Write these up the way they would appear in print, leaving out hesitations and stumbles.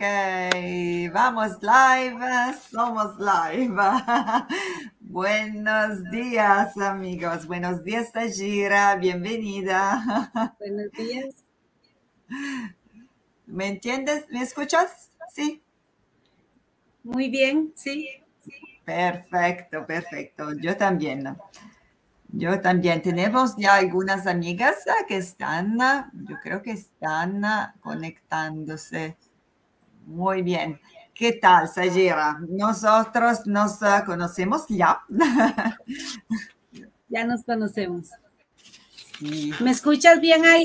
vamos live, somos live. Buenos días, amigos. Buenos días, Sajira. Bienvenida. Buenos días. ¿Me entiendes? ¿Me escuchas? Sí. Muy bien, sí. Perfecto, perfecto. Yo también. Yo también. Tenemos ya algunas amigas que están, yo creo que están conectándose. Muy bien. ¿Qué tal, Sajira? Nosotros nos conocemos ya. Ya nos conocemos. Sí. ¿Me escuchas bien ahí?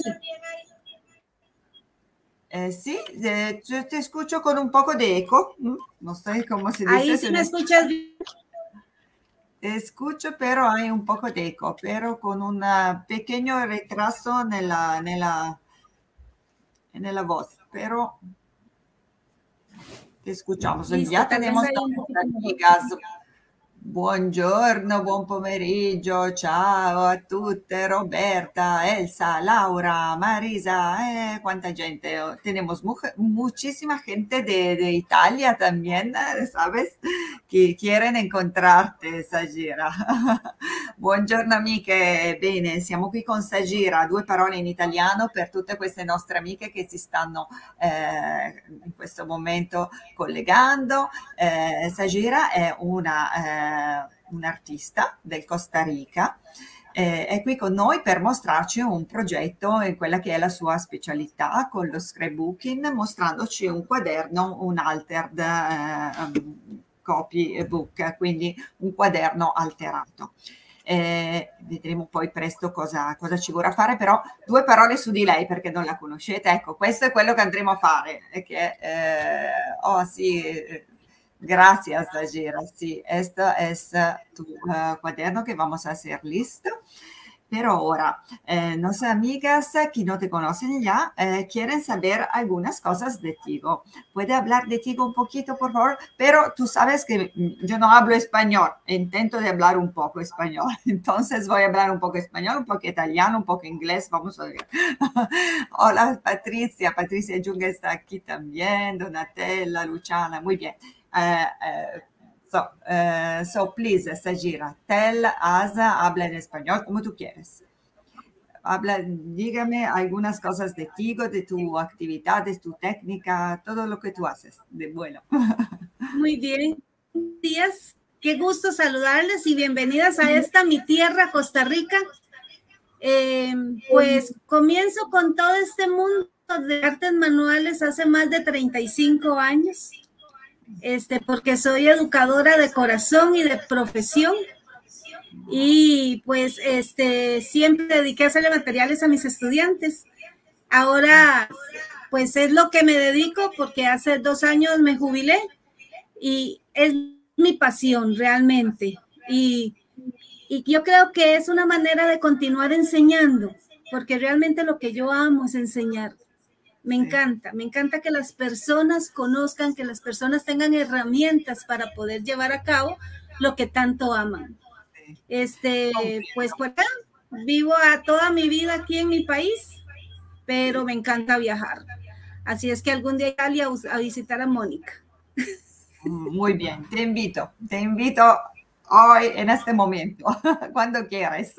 Sí, yo te escucho con un poco de eco. No sé cómo se dice. Ahí sí me escuchas bien. Te escucho, pero hay un poco de eco, pero con un pequeño retraso en la voz, pero te escuchamos. Listo, Ya tal vez tenemos ahí un tantas poquito mejor. amigas. Buongiorno, buon pomeriggio, ciao a tutte, Roberta, Elsa, Laura, Marisa, cuánta gente. Tenemos muchísima gente de Italia también, ¿sabes? Che quieren incontrarti, Sajira. Buongiorno amiche, bene, siamo qui con Sajira, due parole in italiano per tutte queste nostre amiche che si stanno in questo momento collegando. Sajira è un'artista del Costa Rica, è qui con noi per mostrarci un progetto in quella che è la sua specialità con lo scrapbooking, mostrandoci un quaderno, un altered copybook, quindi un quaderno alterato. Vedremo poi presto cosa ci vorrà fare, però due parole su di lei perché non la conoscete. Ecco, questo è quello che andremo a fare. Gracias, Sajira. Sí, esto es tu cuaderno que vamos a hacer listo. Pero ahora, nuestras amigas que no te conocen ya quieren saber algunas cosas de ti. ¿Puede hablar de ti un poquito, por favor? Pero tú sabes que yo no hablo español, intento de hablar un poco español. Entonces voy a hablar un poco español, un poco italiano, un poco inglés. Vamos a ver. Hola, Patricia. Patricia Junga está aquí también. Donatella, Luciana. Muy bien. So please, Sajira, tell us, habla en español como tú quieres. Dígame algunas cosas de ti, de tu actividad, de tu técnica, todo lo que tú haces de bueno. Muy bien. Buenos días. Qué gusto saludarles y bienvenidas a esta mi tierra, Costa Rica. Pues comienzo con todo este mundo de artes manuales hace más de 35 años. Porque soy educadora de corazón y de profesión y pues siempre dediqué a hacerle materiales a mis estudiantes. Ahora pues es lo que me dedico porque hace 2 años me jubilé y es mi pasión realmente y yo creo que es una manera de continuar enseñando porque realmente lo que yo amo es enseñar. Me encanta que las personas conozcan, que las personas tengan herramientas para poder llevar a cabo lo que tanto aman. Pues por acá vivo a toda mi vida aquí en mi país, pero me encanta viajar. Así es que algún día iré a visitar a Mónica. Muy bien, te invito hoy, en este momento, cuando quieras.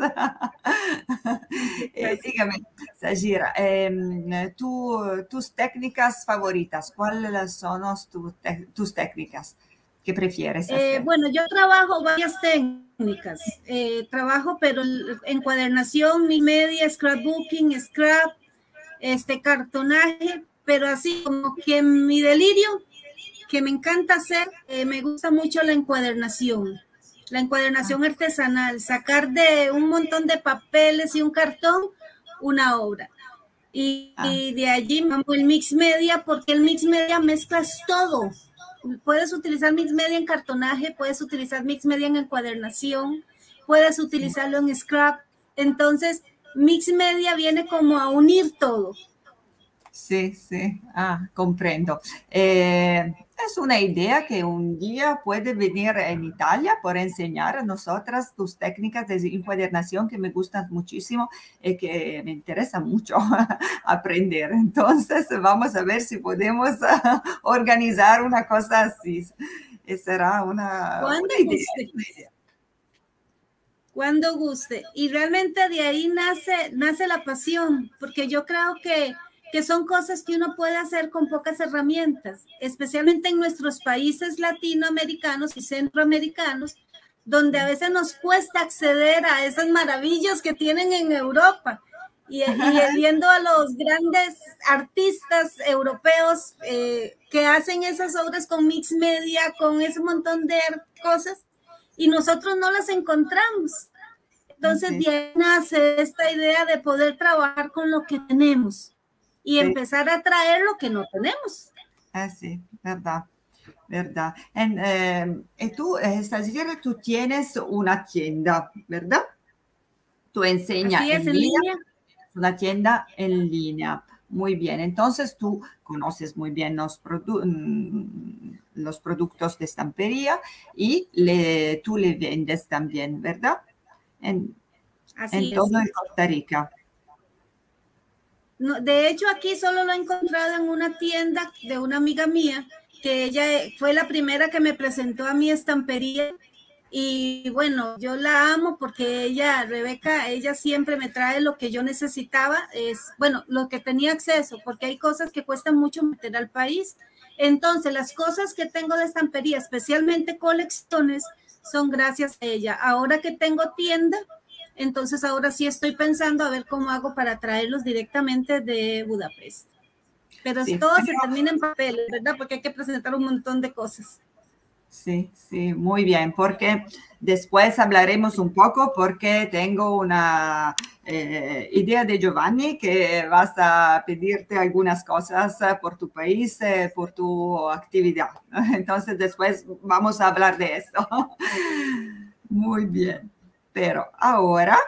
Dígame, Sajira, tus técnicas favoritas, ¿cuáles son tus técnicas que prefieres hacer? Bueno, yo trabajo varias técnicas. Trabajo, pero encuadernación, mi media, scrapbooking, scrap, cartonaje, pero así como que mi delirio que me encanta hacer, me gusta mucho la encuadernación artesanal, sacar de un montón de papeles y un cartón una obra. Y de allí me amo el mix media, porque el mix media mezclas todo. Puedes utilizar mix media en cartonaje, puedes utilizar mix media en encuadernación, puedes utilizarlo en scrap. Entonces, mix media viene como a unir todo. Sí, comprendo. Es una idea que un día puede venir en Italia por enseñar a nosotras tus técnicas de encuadernación que me gustan muchísimo y que me interesa mucho aprender. Entonces, vamos a ver si podemos organizar una cosa así. Será una Cuando idea. guste. Cuando guste. Y realmente de ahí nace la pasión, porque yo creo que son cosas que uno puede hacer con pocas herramientas, especialmente en nuestros países latinoamericanos y centroamericanos, donde a veces nos cuesta acceder a esas maravillas que tienen en Europa. Y viendo a los grandes artistas europeos que hacen esas obras con mix media, con ese montón de cosas, y nosotros no las encontramos. Entonces, Sí. de ahí nace esta idea de poder trabajar con lo que tenemos y empezar a traer lo que no tenemos. Sí, verdad, verdad. Y tú, Stagiaire, tú tienes una tienda, ¿verdad? Tú enseñas Así es, en línea. Una tienda en línea. Muy bien, entonces tú conoces muy bien los productos de estampería y tú le vendes también, ¿verdad? En todo en Costa Rica. No, de hecho, aquí solo lo he encontrado en una tienda de una amiga mía, que ella fue la primera que me presentó a mi estampería. Y bueno, yo la amo porque ella, Rebeca, ella siempre me trae lo que yo necesitaba, bueno, lo que tenía acceso, porque hay cosas que cuestan mucho meter al país. Entonces, las cosas que tengo de estampería, especialmente colecciones, son gracias a ella. Ahora que tengo tienda, entonces ahora sí estoy pensando a ver cómo hago para traerlos directamente de Budapest. Pero sí, todo se termina en papel, ¿verdad? Porque hay que presentar un montón de cosas. Sí, sí, muy bien, porque después hablaremos un poco porque tengo una idea de Giovanni que vas a pedirte algunas cosas por tu país, por tu actividad. Entonces después vamos a hablar de esto. Muy bien, pero ahora,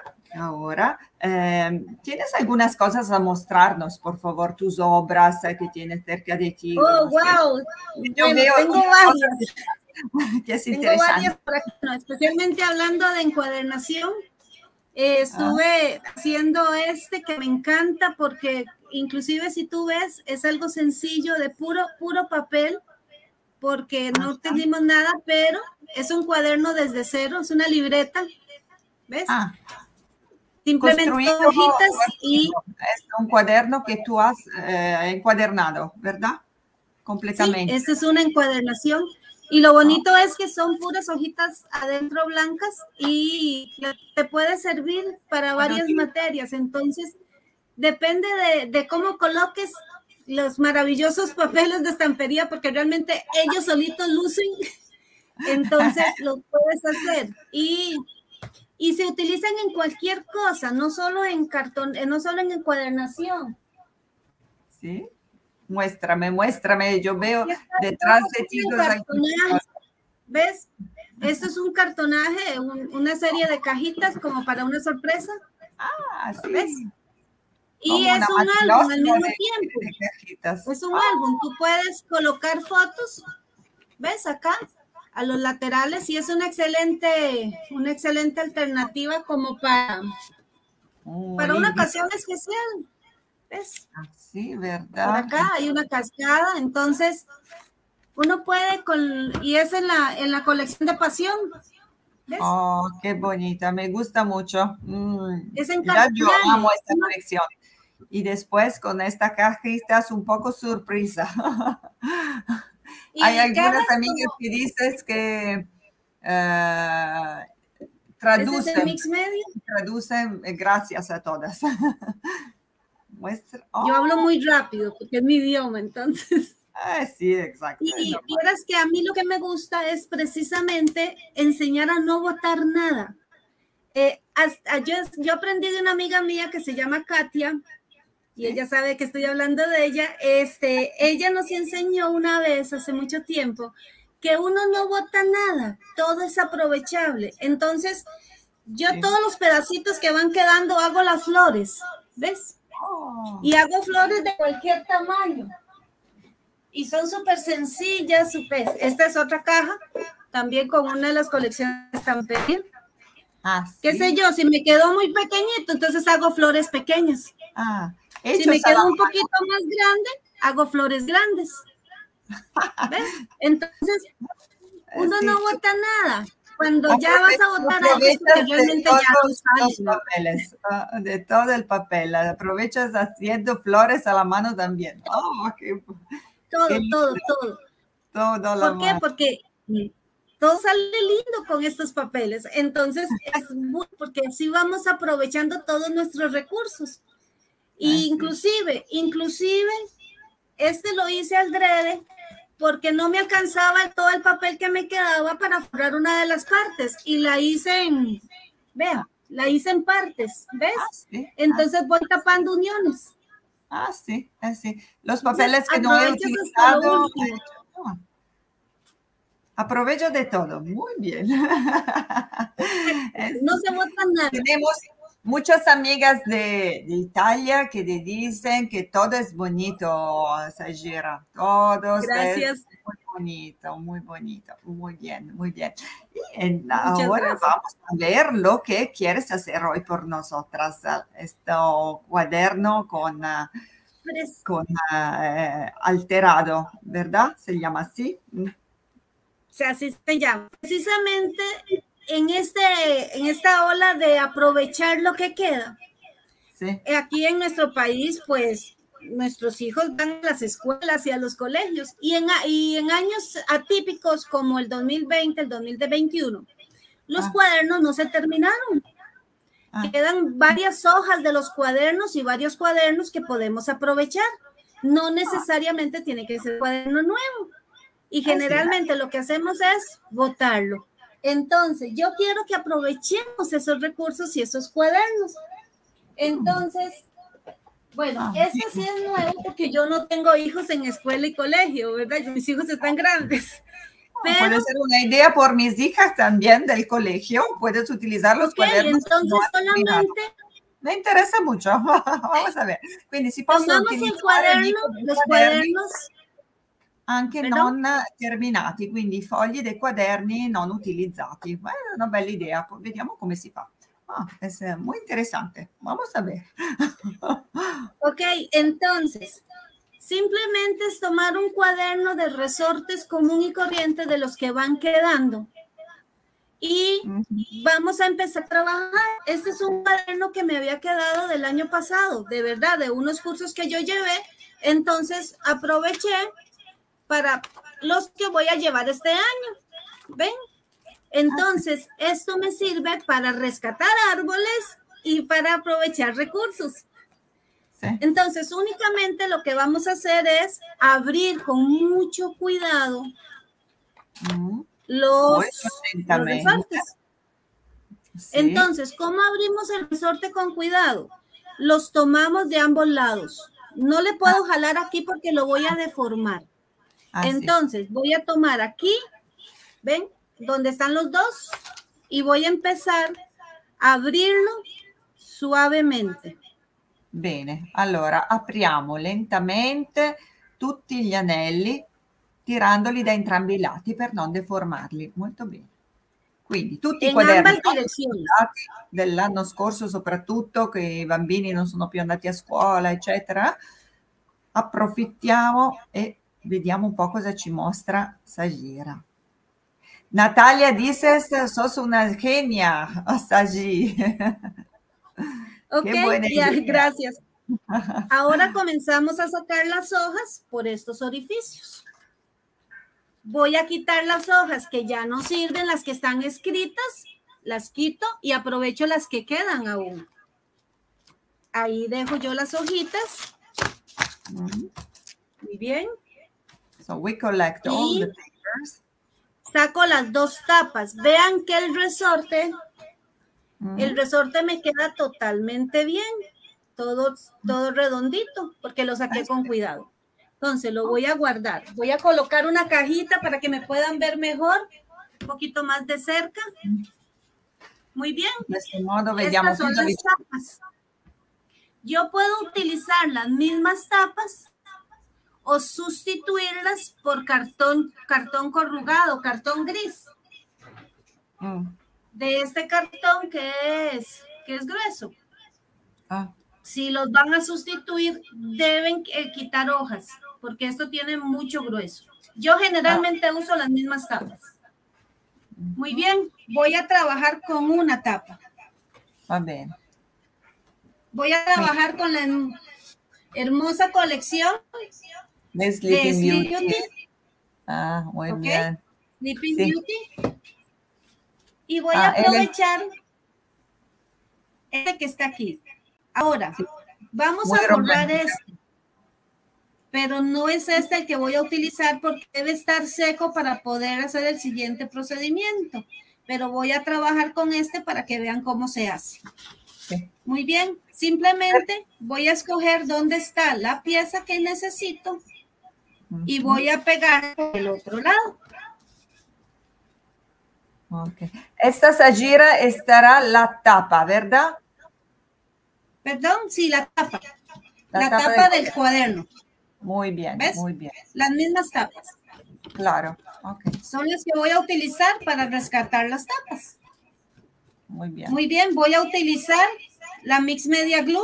¿tienes algunas cosas a mostrarnos, por favor, tus obras que tienes cerca de ti? Oh, wow. Yo bueno, veo tengo varias. Que es tengo varias por aquí, no, especialmente hablando de encuadernación. Estuve haciendo que me encanta porque inclusive si tú ves es algo sencillo de puro papel porque no tenemos nada, pero es un cuaderno desde cero, es una libreta, ¿ves? Simplemente hojitas y... Es un cuaderno que tú has encuadernado, ¿verdad? Completamente. Sí, esta es una encuadernación. Y lo bonito es que son puras hojitas adentro blancas y te puede servir para varias materias. Entonces, depende de cómo coloques los maravillosos papeles de estampería, porque realmente ellos solitos lucen. Entonces, lo puedes hacer. Y se utilizan en cualquier cosa, no solo en cartón, no solo en encuadernación. Sí. Muéstrame, yo veo detrás de ti. ¿Ves? Esto es un cartonaje, una serie de cajitas como para una sorpresa. Sí. ¿Ves? Y es un álbum al mismo tiempo. Es un álbum, tú puedes colocar fotos, ¿ves? Acá, a los laterales, y es una excelente alternativa como para una ocasión especial. ¿Ves? Sí, ¿verdad? Por acá hay una cascada, entonces uno puede y es en la colección de Pasión. ¿Ves? Oh, qué bonita, me gusta mucho. Yo amo esta colección. Y después con esta cajita es un poco sorpresa. Hay algunas amigas que dices que traducen, gracias a todas. Yo hablo muy rápido porque es mi idioma, entonces. Sí, exacto. Y vieras que a mí lo que me gusta es precisamente enseñar a no botar nada. Yo aprendí de una amiga mía que se llama Katia, y ella sabe que estoy hablando de ella. Ella nos enseñó una vez, hace mucho tiempo, que uno no bota nada, todo es aprovechable. Entonces, yo todos los pedacitos que van quedando hago las flores, ¿ves? Y hago flores de cualquier tamaño. y son súper sencillas. Súper. Esta es otra caja, también con una de las colecciones también. Qué sé yo, si me quedó muy pequeñito, entonces hago flores pequeñas. Si me quedó un poquito más grande, hago flores grandes. ¿Ves? Entonces, uno no bota nada. Cuando ya vas a botar algo, realmente ya los papeles, de todo el papel, aprovechas haciendo flores a la mano también. Todo. ¿Por qué? Porque todo sale lindo con estos papeles. Entonces, es porque así vamos aprovechando todos nuestros recursos. Inclusive, este lo hice al drede porque no me alcanzaba todo el papel que me quedaba para forrar una de las partes y la hice en partes, ¿ves? Entonces voy tapando uniones. Sí. Los papeles que no he utilizado. Aprovecho de todo. Muy bien. No se bota nada. Tenemos muchas amigas de Italia que te dicen que todo es bonito, Sagira. Todo es muy bonito. Muy bien. Y ahora vamos a ver lo que quieres hacer hoy por nosotras. Este cuaderno con alterado, ¿verdad? Se llama así. Así se llama. Precisamente en esta ola de aprovechar lo que queda. Sí. Aquí en nuestro país, pues, nuestros hijos van a las escuelas y a los colegios. Y en años atípicos como el 2020, el 2021, los cuadernos no se terminaron. Quedan varias hojas de los cuadernos y varios cuadernos que podemos aprovechar. No necesariamente tiene que ser cuaderno nuevo. Y generalmente lo que hacemos es botarlo. Entonces, yo quiero que aprovechemos esos recursos y esos cuadernos. Entonces, bueno, este sí es nuevo porque yo no tengo hijos en escuela y colegio, ¿verdad? Mis hijos están grandes. Pero, puede ser una idea por mis hijas también del colegio. Puedes utilizar los cuadernos. Entonces, solamente... Me interesa mucho. Vamos a ver. Quindi si posso tomamos el cuaderno, los cuadernos... anche non terminati, quindi i fogli dei quaderni non utilizzati. È una bella idea, vediamo come si fa. Es muy interesante. Vamos a ver. Ok, entonces, simplemente es tomar un cuaderno de resortes común y corriente de los que van quedando. Y vamos a empezar a trabajar. Este es un cuaderno que me había quedado del año pasado, de verdad, de unos cursos que yo llevé. Entonces, aproveché para los que voy a llevar este año. ¿Ven? Entonces, esto me sirve para rescatar árboles y para aprovechar recursos. Sí. Entonces, únicamente lo que vamos a hacer es abrir con mucho cuidado los resortes. Sí. Entonces, ¿cómo abrimos el resorte con cuidado? Los tomamos de ambos lados. No le puedo jalar aquí porque lo voy a deformar. Entonces, voy a tomar aquí, ¿ven? Donde están los dos, y voy a empezar a abrirlo suavemente. Bene, allora apriamo lentamente tutti gli anelli, tirandoli da entrambi i lati per non deformarli. Molto bene. Quindi tutti i quaderni dell'anno scorso, soprattutto che i bambini non sono più andati a scuola, eccetera, approfittiamo e vediamo un po' cosa ci mostra Sagira. Natalia dices, sos una genia, Sagi. Ok, ya, gracias. Ahora comenzamos a sacar las hojas por estos orificios. Voy a quitar las hojas que ya no sirven, las que están escritas, las quito y aprovecho las que quedan aún. Ahí dejo yo las hojitas. Muy bien. So we collect all the papers. Saco las dos tapas. Vean que el resorte me queda totalmente bien. Todo redondito, porque lo saqué con cuidado. Entonces lo voy a guardar. Voy a colocar una cajita para que me puedan ver mejor, un poquito más de cerca. Muy bien. De este modo vediamo son las tapas. Yo puedo utilizar las mismas tapas o sustituirlas por cartón corrugado, cartón gris. De este cartón que es grueso. Si los van a sustituir, deben quitar hojas, porque esto tiene mucho grueso. Yo generalmente uso las mismas tapas. Muy bien, voy a trabajar con una tapa. Bien. Voy a trabajar con la hermosa colección de Sleeping Beauty. Muy bien. Sleeping Beauty. Y voy a aprovechar este que está aquí. Ahora, vamos a forrar este. Pero no es este el que voy a utilizar porque debe estar seco para poder hacer el siguiente procedimiento. Pero voy a trabajar con este para que vean cómo se hace. Muy bien. Simplemente voy a escoger dónde está la pieza que necesito y voy a pegar por el otro lado. Esta Sajira estará la tapa, ¿verdad? Perdón, sí, la tapa. La tapa del cuaderno. Muy bien, ¿ves? Muy bien. Las mismas tapas. Claro. Son las que voy a utilizar para rescatar las tapas. Muy bien. Muy bien, voy a utilizar la Mix Media Glue.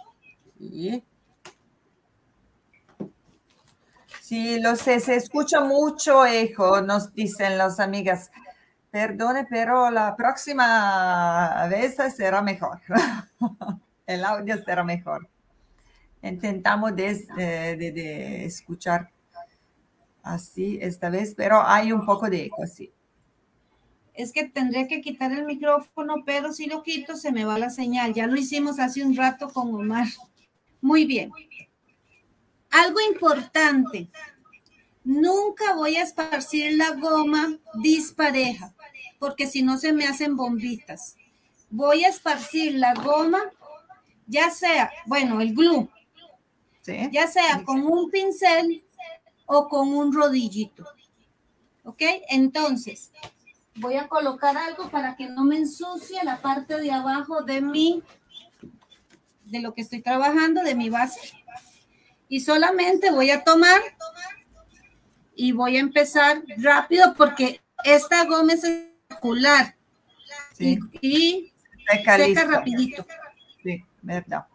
Sí, lo sé, se escucha mucho eco, nos dicen las amigas. Perdone, pero la próxima vez será mejor. El audio será mejor. Intentamos de escuchar así esta vez, pero hay un poco de eco, sí. Es que tendré que quitar el micrófono, pero si lo quito se me va la señal. Ya lo hicimos hace un rato con Omar. Muy bien. Algo importante. Nunca voy a esparcir la goma dispareja, porque si no se me hacen bombitas. Voy a esparcir la goma, ya sea, bueno, el glue, ¿sí? Ya sea con un pincel o con un rodillito. ¿Ok? Entonces, voy a colocar algo para que no me ensucie la parte de abajo de lo que estoy trabajando, de mi base. Y solamente voy a tomar y voy a empezar rápido porque esta goma es circular. Sí. Y seca rapidito. Sí, verdad.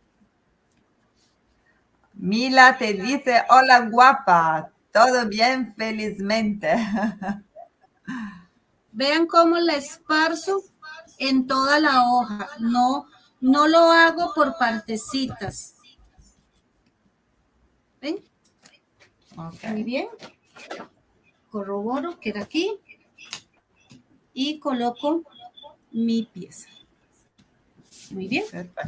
Mila te dice, hola guapa, todo bien, felizmente. Vean cómo la esparzo en toda la hoja. No lo hago por partecitas. ¿Ven? Okay. Muy bien. Corroboro que era aquí. Y coloco mi pieza. Muy bien.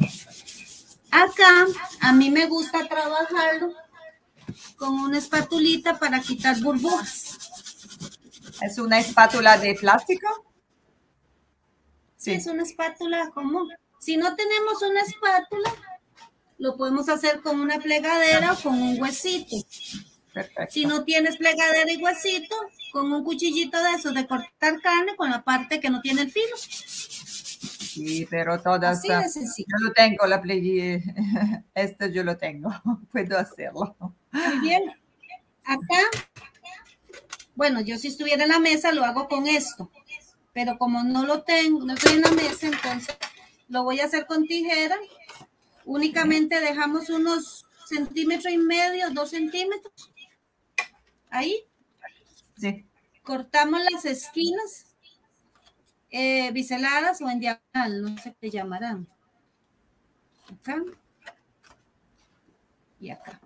Acá a mí me gusta trabajarlo con una espatulita para quitar burbujas. ¿Es una espátula de plástico? Sí, es una espátula común. Si no tenemos una espátula, lo podemos hacer con una plegadera o con un huesito. Perfecto. Si no tienes plegadera y huesito, con un cuchillito de esos de cortar carne con la parte que no tiene el filo. Sí, pero todas. Así de sencillo. Yo lo tengo, la plegadera. Esto yo lo tengo. Puedo hacerlo. Muy bien. Acá, bueno, yo si estuviera en la mesa lo hago con esto. Pero como no lo tengo, no estoy en la mesa, entonces lo voy a hacer con tijera. Únicamente dejamos unos 1,5 centímetros, 2 centímetros. Ahí. Sí. Cortamos las esquinas biseladas o en diagonal, no sé qué llamarán. Acá. Y acá.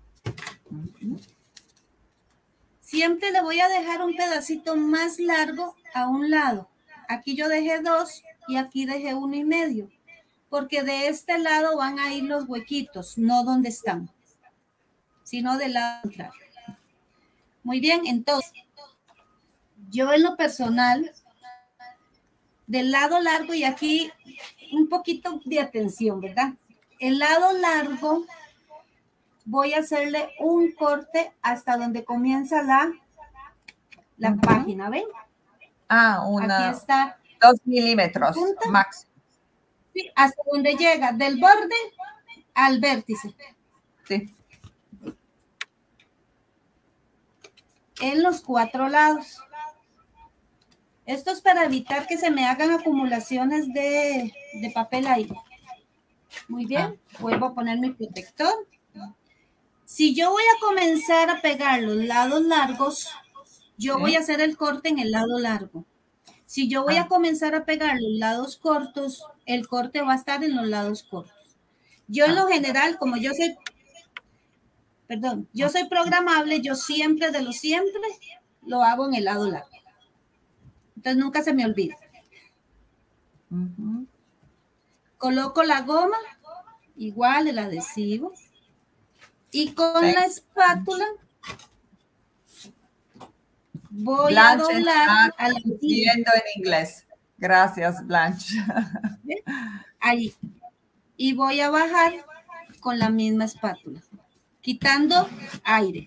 Siempre le voy a dejar un pedacito más largo a un lado. Aquí yo dejé 2 y aquí dejé 1,5. Porque de este lado van a ir los huequitos, no donde están, sino del lado contrario. Muy bien, entonces, yo en lo personal, del lado largo, y aquí un poquito de atención, ¿verdad? El lado largo, voy a hacerle un corte hasta donde comienza la página, ¿ven? Aquí está 2 milímetros máximo. Sí, hasta donde llega, del borde al vértice. Sí. en los 4 lados. Esto es para evitar que se me hagan acumulaciones de papel ahí. Muy bien, vuelvo a poner mi protector. Si yo voy a comenzar a pegar los lados largos, yo voy a hacer el corte en el lado largo. Si yo voy a comenzar a pegar los lados cortos, el corte va a estar en los lados cortos. Yo en lo general, como yo soy, yo soy programable, yo siempre, de lo siempre, lo hago en el lado largo. Entonces nunca se me olvida. Coloco la goma, igual el adhesivo, y con la espátula voy a doblar a la diciendo en inglés. Gracias, Blanche. Ahí. Y voy a bajar con la misma espátula, quitando aire.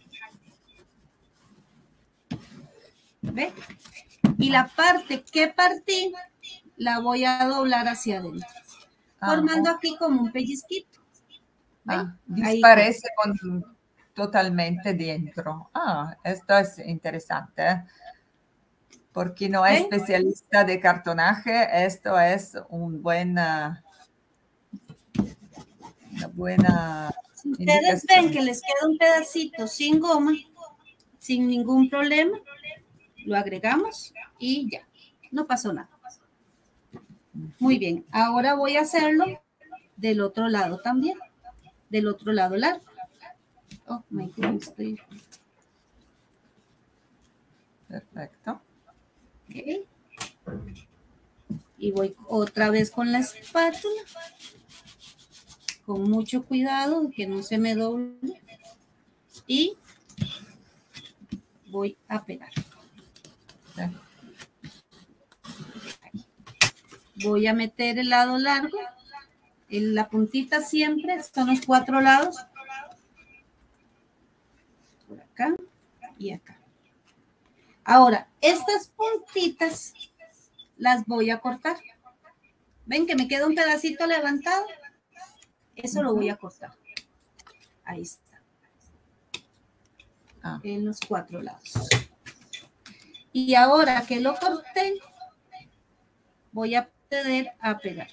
¿Ve? Y la parte que partí, la voy a doblar hacia adentro, formando aquí como un pellizquito. Disparece totalmente dentro. Esto es interesante. Porque no es especialista de cartonaje, esto es una buena Si ustedes ven que les queda un pedacito sin goma, sin ningún problema, lo agregamos y ya, no pasó nada. Muy bien, ahora voy a hacerlo del otro lado también, del otro lado largo. Oh, my goodness, Perfecto. Okay. Y voy otra vez con la espátula, con mucho cuidado que no se me doble, y voy a pegar. Voy a meter el lado largo, en la puntita siempre, son los 4 lados, por acá y acá. Ahora, estas puntitas las voy a cortar. ¿Ven que me queda un pedacito levantado? Eso lo voy a cortar. Ahí está. En los 4 lados. Y ahora que lo corté, voy a proceder a pegar.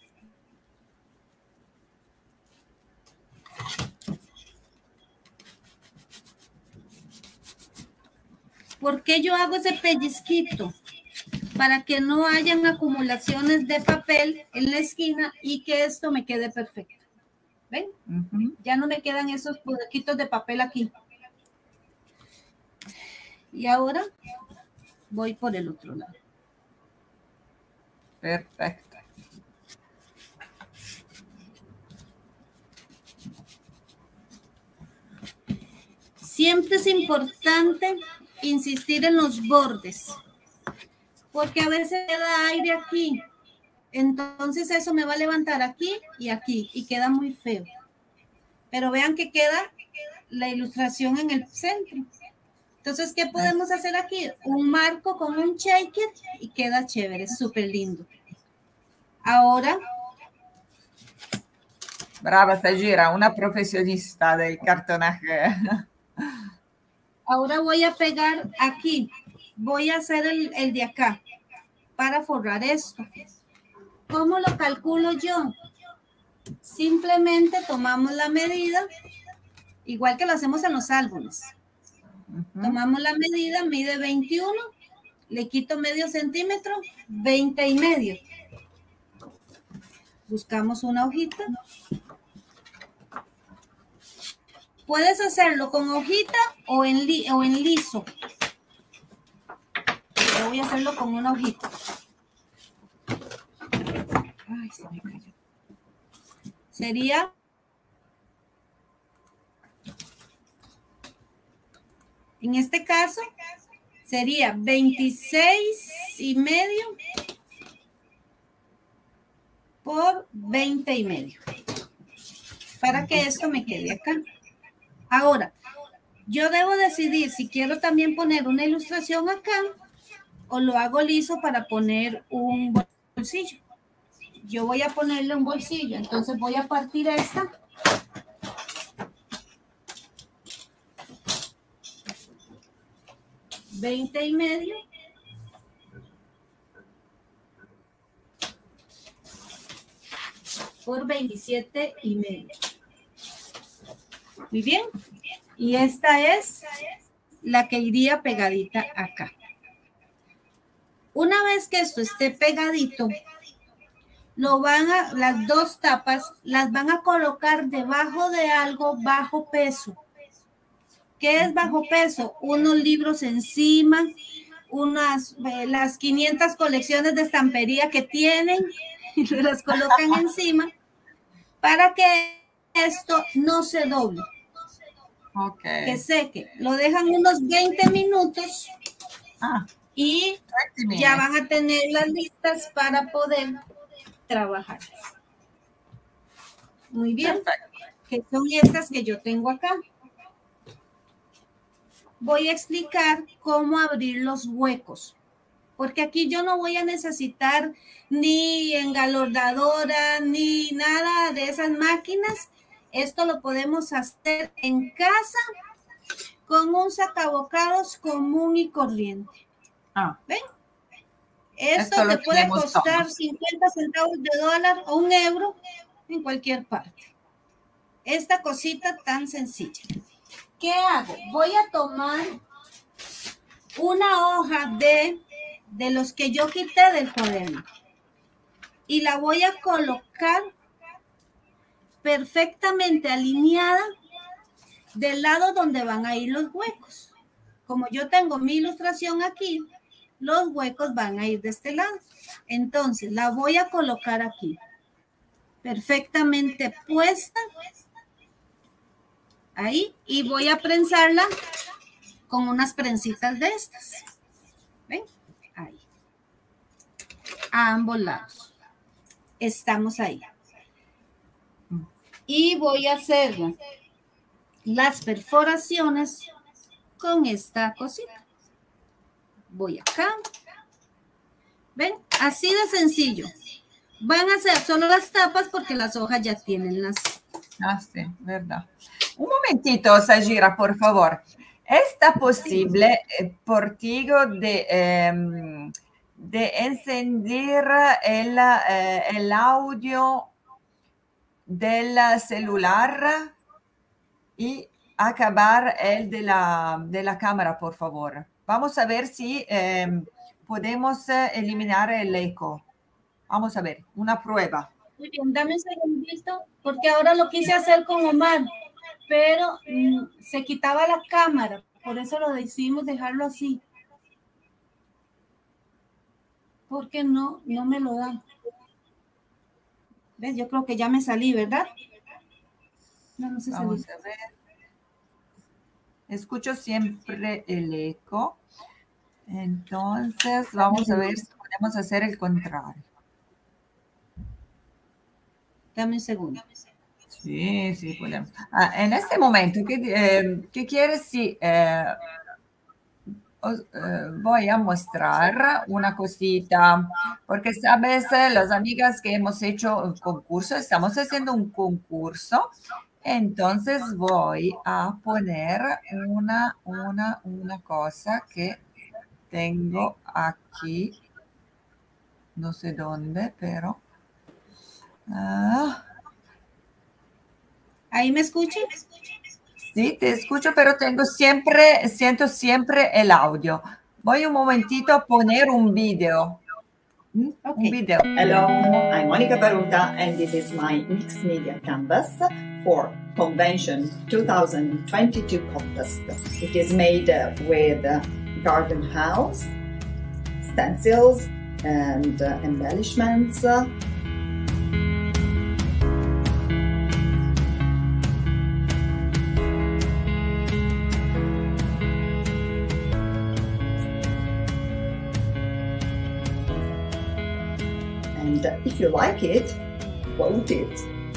¿Por qué yo hago ese pellizquito? Para que no hayan acumulaciones de papel en la esquina y que esto me quede perfecto. ¿Ven? Ya no me quedan esos pedacitos de papel aquí. Y ahora voy por el otro lado. Perfecto. Siempre es importante insistir en los bordes, porque a veces queda aire aquí, entonces eso me va a levantar aquí, y queda muy feo. Pero vean que queda la ilustración en el centro. Entonces, ¿qué podemos hacer aquí? Un marco con un shaker y queda chévere, súper lindo. Ahora. Brava, Sajira, una profesionista del cartonaje. Ahora voy a pegar aquí. Voy a hacer el de acá para forrar esto. ¿Cómo lo calculo yo? Simplemente tomamos la medida, igual que lo hacemos en los álbumes. Tomamos la medida, mide 21, le quito medio centímetro, 20 y medio. Buscamos una hojita. Puedes hacerlo con hojita o en liso. Yo voy a hacerlo con una hojita. Ay, se me cayó. Sería en este caso sería 26 y medio por 20 y medio para que esto me quede acá. Ahora, yo debo decidir si quiero también poner una ilustración acá o lo hago liso para poner un bolsillo. Yo voy a ponerle un bolsillo, entonces voy a partir esta. 20,5 por 27,5. Muy bien. Y esta es la que iría pegadita acá. Una vez que esto esté pegadito, las dos tapas las van a colocar debajo de algo bajo peso. ¿Qué es bajo peso? Unos libros encima, las 500 colecciones de estampería que tienen, y las colocan encima para que esto no se doble. Okay. Que seque. Lo dejan unos 20 minutos y ya van a tener las listas para poder trabajar. Muy bien. Perfecto. Que son estas que yo tengo acá. Voy a explicar cómo abrir los huecos, porque aquí yo no voy a necesitar ni engalordadora ni nada de esas máquinas. Esto lo podemos hacer en casa con un sacabocados común y corriente. ¿Ven? Esto te puede costar 50 centavos de dólar o €1 en cualquier parte. Esta cosita tan sencilla. ¿Qué hago? Voy a tomar una hoja de los que yo quité del cuaderno y la voy a colocar perfectamente alineada del lado donde van a ir los huecos. Como yo tengo mi ilustración aquí, los huecos van a ir de este lado. Entonces la voy a colocar aquí, perfectamente puesta. Ahí, y voy a prensarla con unas prensitas de estas. ¿Ven? Ahí. A ambos lados. Estamos ahí. Y voy a hacer las perforaciones con esta cosita. Voy acá. ¿Ven? Así de sencillo. Van a hacer solo las tapas porque las hojas ya tienen las... sí, verdad. Un momentito, Sagira, por favor. ¿Está posible por ti de encender el audio del celular y acabar el de la cámara, por favor? Vamos a ver si podemos eliminar el eco. Vamos a ver, una prueba. Muy bien, dame un segundito, porque ahora lo quise hacer con Omar, pero se quitaba la cámara, por eso lo decidimos dejarlo así. Porque no me lo da. ¿Ves? Yo creo que ya me salí, ¿verdad? No sé. Vamos a ver. Escucho siempre el eco. Entonces, vamos a ver si podemos hacer el contrario. Dame un segundo. Sí, podemos. En este momento, ¿qué quieres? Sí, voy a mostrar una cosita, porque sabes, las amigas que hemos hecho un concurso, estamos haciendo un concurso, entonces voy a poner una cosa que tengo aquí, no sé dónde, pero... ¿Ahí me escuchan? Sí, te escucho, pero siento siempre el audio. Voy un momentito a poner un video. Okay. Un video. Hello, I'm Monica Baruta, and this is my mixed media canvas for Convention 2022 contest. It is made with garden house, stencils, and embellishments. And if you like it, vote it.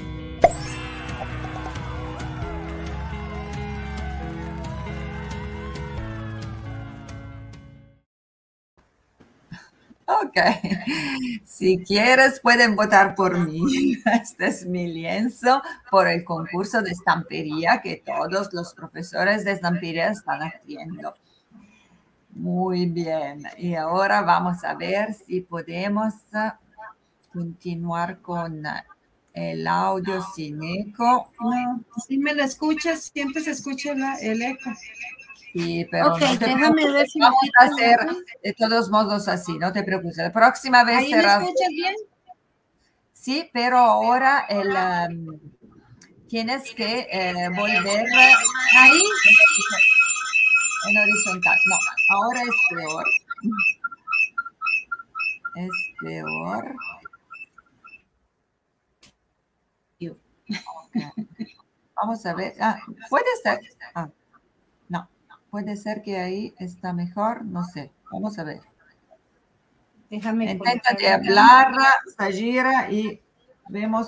Ok. Si quieres, pueden votar por mí. Este es mi lienzo por el concurso de estampería que todos los profesores de estampería están haciendo. Muy bien. Y ahora vamos a ver si podemos continuar con el audio sin eco. No, si me lo escuchas, siempre se escucha el eco. Sí, pero Ok, no te déjame preocupes. ver si me Vamos quito a el hacer botón. de todos modos así, no te preocupes. La próxima vez ¿Ahí me serás... escuchas bien? Sí, pero ahora tienes que volver Ahí. en horizontal. No, ahora es peor. Es peor. Okay. Vamos a ver. Puede ser. No, puede ser que ahí está mejor. No sé. Vamos a ver. Déjame Inténtate colocar hablar, Sajira, y vemos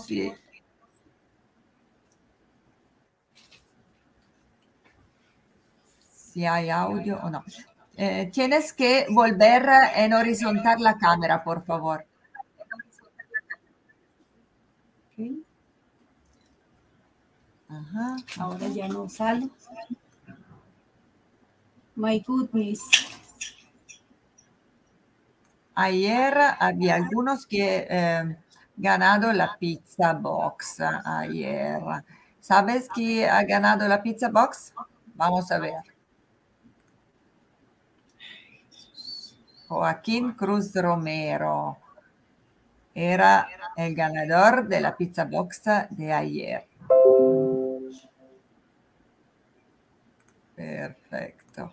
si hay audio o no. Tienes que volver en horizontal la cámara, por favor. Okay. Ajá. Ahora ya no sale. My goodness. Ayer había algunos que ganado la pizza box ayer. ¿Sabes quién ha ganado la pizza box? Vamos a ver. Joaquín Cruz Romero era el ganador de la pizza box de ayer. Perfecto.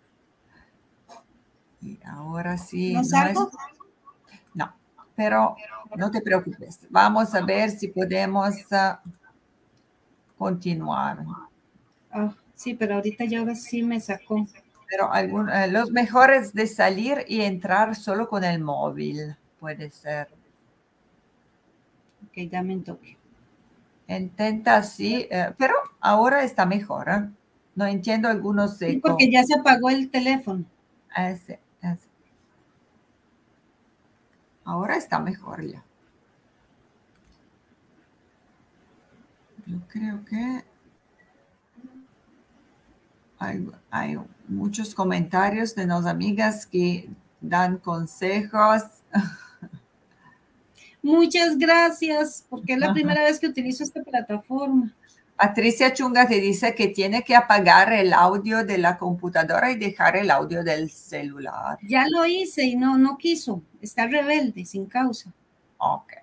Y ahora sí. ¿No salgo? No, pero no te preocupes. Vamos a ver si podemos continuar. Sí, pero ahorita ya ahora sí me sacó. Pero los mejores de salir y entrar solo con el móvil, puede ser. Ok, dame un toque. Intenta así, pero ahora está mejor. No entiendo algunos Sí, porque ya se apagó el teléfono. Ese. Ahora está mejor ya. Yo creo que hay muchos comentarios de las amigas que dan consejos. Muchas gracias, porque es la primera vez que utilizo esta plataforma. Patricia Chunga te dice que tiene que apagar el audio de la computadora y dejar el audio del celular. Ya lo hice y no quiso. Está rebelde, sin causa. Ok.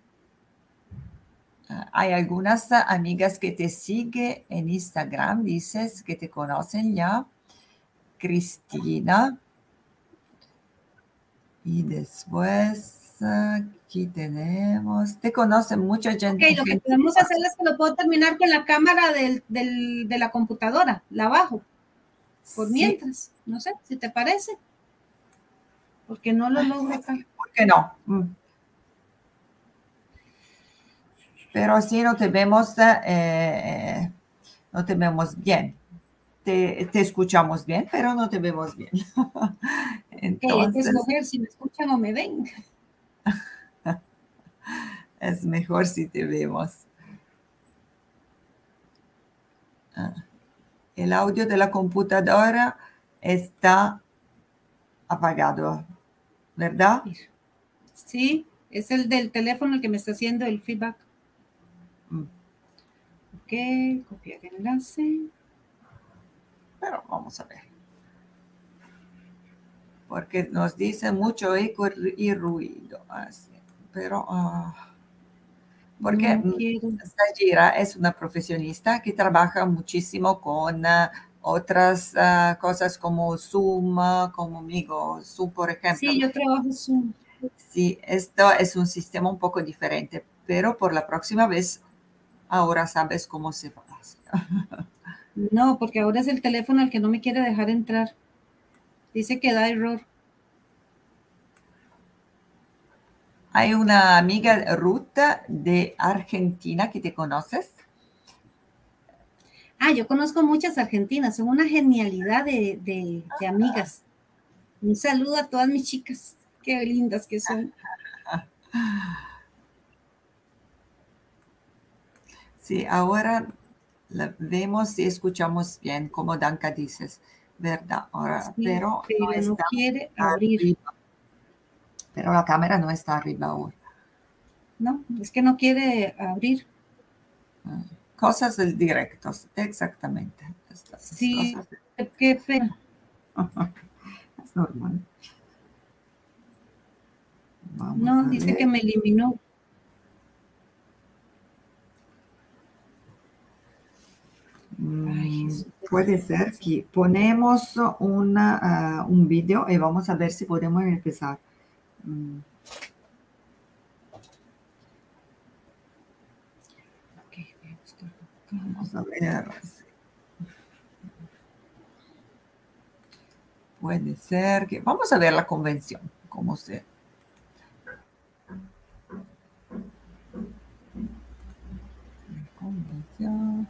Hay algunas amigas que te siguen en Instagram, dices que te conocen ya. Cristina. Y después aquí tenemos, te conocen mucha gente. Ok, lo que podemos hacer es que lo puedo terminar con la cámara de la computadora, la bajo. Por mientras, no sé, si te parece. Porque no lo logro acá. ¿Por qué no? Pero así no te vemos bien. Te escuchamos bien, pero no te vemos bien. Entonces, hay que escoger si me escuchan o me ven. Es mejor si te vemos. El audio de la computadora está apagado, ¿verdad? Sí, es el del teléfono el que me está haciendo el feedback. Ok, copiar enlace. Pero vamos a ver. Porque nos dice mucho eco y ruido. Así. Pero, porque Sajira es una profesionista que trabaja muchísimo con otras cosas como Zoom, conmigo, Zoom, por ejemplo. Sí, yo trabajo Zoom. Sí, esto es un sistema un poco diferente, pero por la próxima vez, ahora sabes cómo se hace. No, porque ahora es el teléfono el que no me quiere dejar entrar. Dice que da error. Hay una amiga, Ruth, de Argentina, que te conoces. Yo conozco muchas argentinas, son una genialidad de amigas. Un saludo a todas mis chicas, qué lindas que son. Sí, ahora la vemos y escuchamos bien, como Danka dices. ¿verdad? Ahora, Sí, pero no está quiere abrir. arriba. Pero la cámara no está arriba ahora. No, es que no quiere abrir. Cosas del directos, exactamente. Estas Sí, cosas. qué pena. Es normal. Vamos No, a dice ver. que me eliminó. Puede ser que ponemos un vídeo y vamos a ver si podemos empezar. Vamos a ver. Puede ser que... Vamos a ver la convención, cómo se... Convención.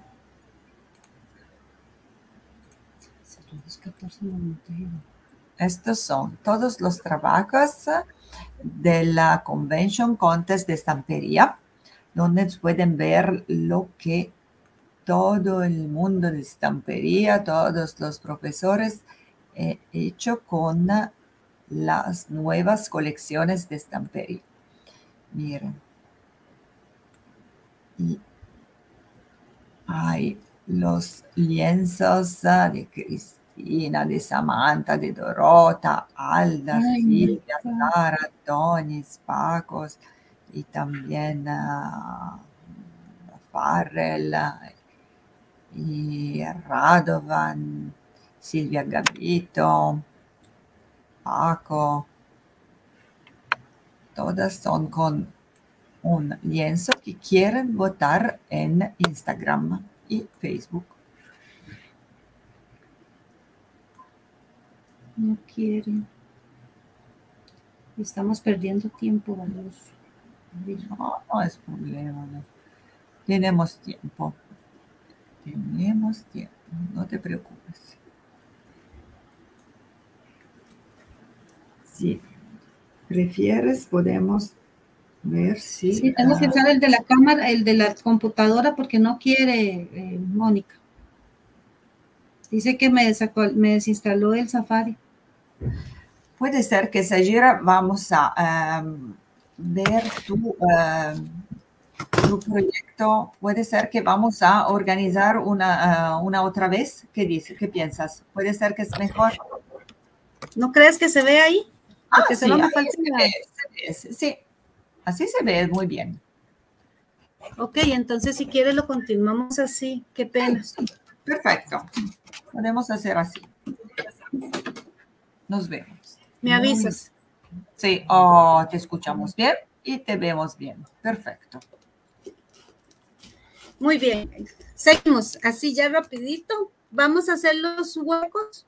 Estos son todos los trabajos de la Convention Contest de Estampería, donde pueden ver lo que todo el mundo de estampería, todos los profesores hecho con las nuevas colecciones de estampería. Miren. Y hay los lienzos de Cristina, de Samantha, de Dorota, Alda, Silvia, Sara, Tony, Pacos y también Farrell y Radovan, Silvia Gavito, Paco. Todas son con un lienzo que quieren votar en Instagram y Facebook. No quieren. Estamos perdiendo tiempo, valioso. No es problema. No. Tenemos tiempo. Tenemos tiempo. No te preocupes. Si prefieres, podemos ver si... Sí, tengo que usar el de la cámara, el de la computadora, porque no quiere Mónica. Dice que me desinstaló el Safari. Puede ser que, Sajira, vamos a ver tu proyecto. Puede ser que vamos a organizar una otra vez. ¿Qué dices? ¿Qué piensas? Puede ser que es mejor. ¿No crees que se ve ahí? Porque sí, solo me falta sí, así se ve muy bien. Ok, entonces si quieres lo continuamos así. Qué pena. Sí, perfecto. Podemos hacer así. Nos vemos. ¿Me avisas? Sí, te escuchamos bien y te vemos bien. Perfecto. Muy bien. Seguimos así ya rapidito. Vamos a hacer los huecos.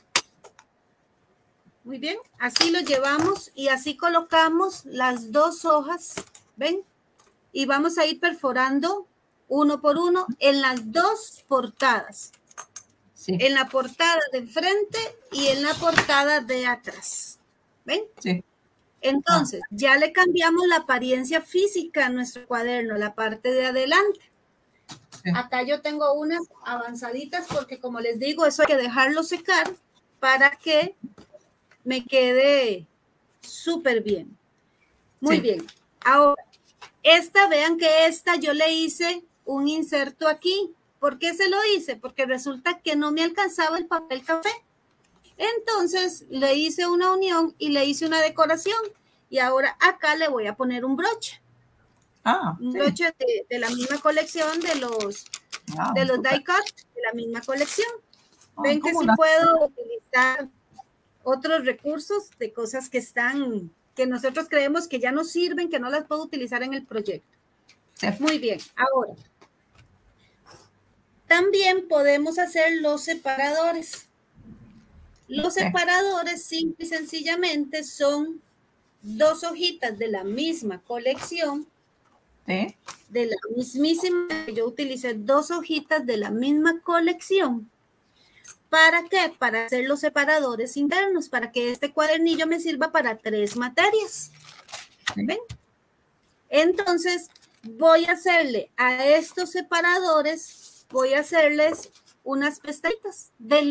Muy bien, así lo llevamos y así colocamos las dos hojas, ¿ven? Y vamos a ir perforando uno por uno en las dos portadas. Sí. En la portada de enfrente y en la portada de atrás. ¿Ven? Sí. Entonces, ya le cambiamos la apariencia física a nuestro cuaderno, la parte de adelante. Sí. Acá yo tengo unas avanzaditas porque, como les digo, eso hay que dejarlo secar para que me quede súper bien. Muy sí. Bien. Ahora, vean que esta yo le hice un inserto aquí. ¿Por qué se lo hice? Porque resulta que no me alcanzaba el papel café. Entonces, le hice una unión y le hice una decoración. Y ahora acá le voy a poner un broche. Un sí. Broche de la misma colección de los die cut, de la misma colección. Ven que sí puedo utilizar otros recursos de cosas que nosotros creemos que ya no sirven, que no las puedo utilizar en el proyecto. Sí. Muy bien, ahora. También podemos hacer los separadores. Los separadores simple y sencillamente son dos hojitas de la misma colección. Sí. De la mismísima, yo utilicé dos hojitas de la misma colección. ¿Para qué? Para hacer los separadores internos, para que este cuadernillo me sirva para 3 materias. ¿Ven? Entonces, voy a hacerle a estos separadores voy a hacerles unas pestañitas del